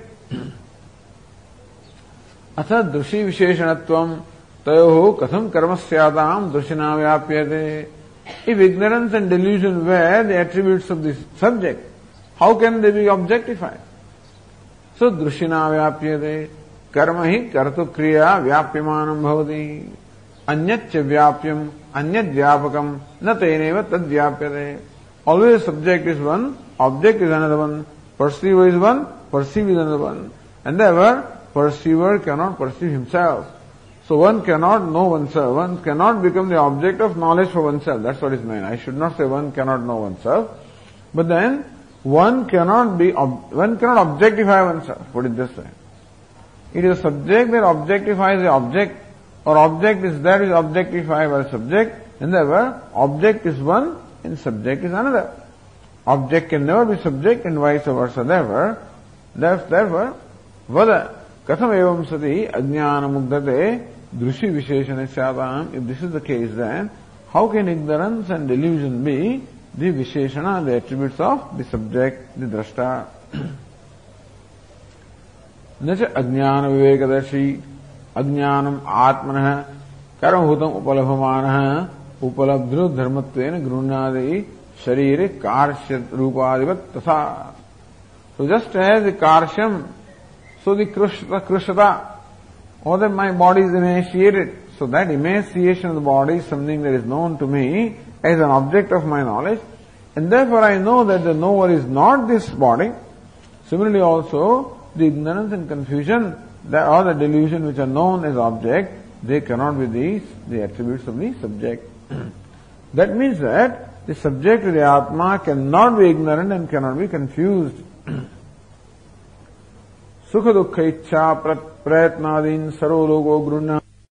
Atha drushi visheshanatvam tayoho katham karma syadam drushina vyapyate. If ignorance and delusion were the attributes of the subject, how can they be objectified? So drushina vyapyate. Karma hi kartu kriya vyapyamanam bhavati. Anyat cha vyapyam, anyat vyapakam, na teneva tad vyapyate. Always subject is one, object is another one, perceiver is one, perceive is another one. And therefore, perceiver cannot perceive himself. So one cannot know oneself, one cannot become the object of knowledge for oneself. That's what is meant. I should not say one cannot know oneself, but then one cannot be, one cannot objectify oneself, put it this way. It is a subject that objectifies the object, or object is that is objectified by the subject, and therefore object is one and subject is another. Object can never be subject and vice versa. Therefore, therefore, vada katham evam sati ajnana mugdhate drushi visheshana syadam. If this is the case, then how can ignorance and delusion be the visheshana, the attributes of the subject, the drashta? Nacha ajnana vivekadarshi ajnanam atmanah karmabhutam upalabhamanah upalabdhru dharmatvena grunadi sharire karshya rupadivat tatha. So just as the karsham, so the krishta, krishrata, or that my body is emaciated, so that emaciation of the body is something that is known to me as an object of my knowledge, and therefore I know that the knower is not this body. Similarly also, the ignorance and confusion, that or the delusion which are known as object, they cannot be these, the attributes of the subject. That means that the subject of the Atma cannot be ignorant and cannot be confused. Sukha dukkha ichha prayatnadin sarvo logo grunna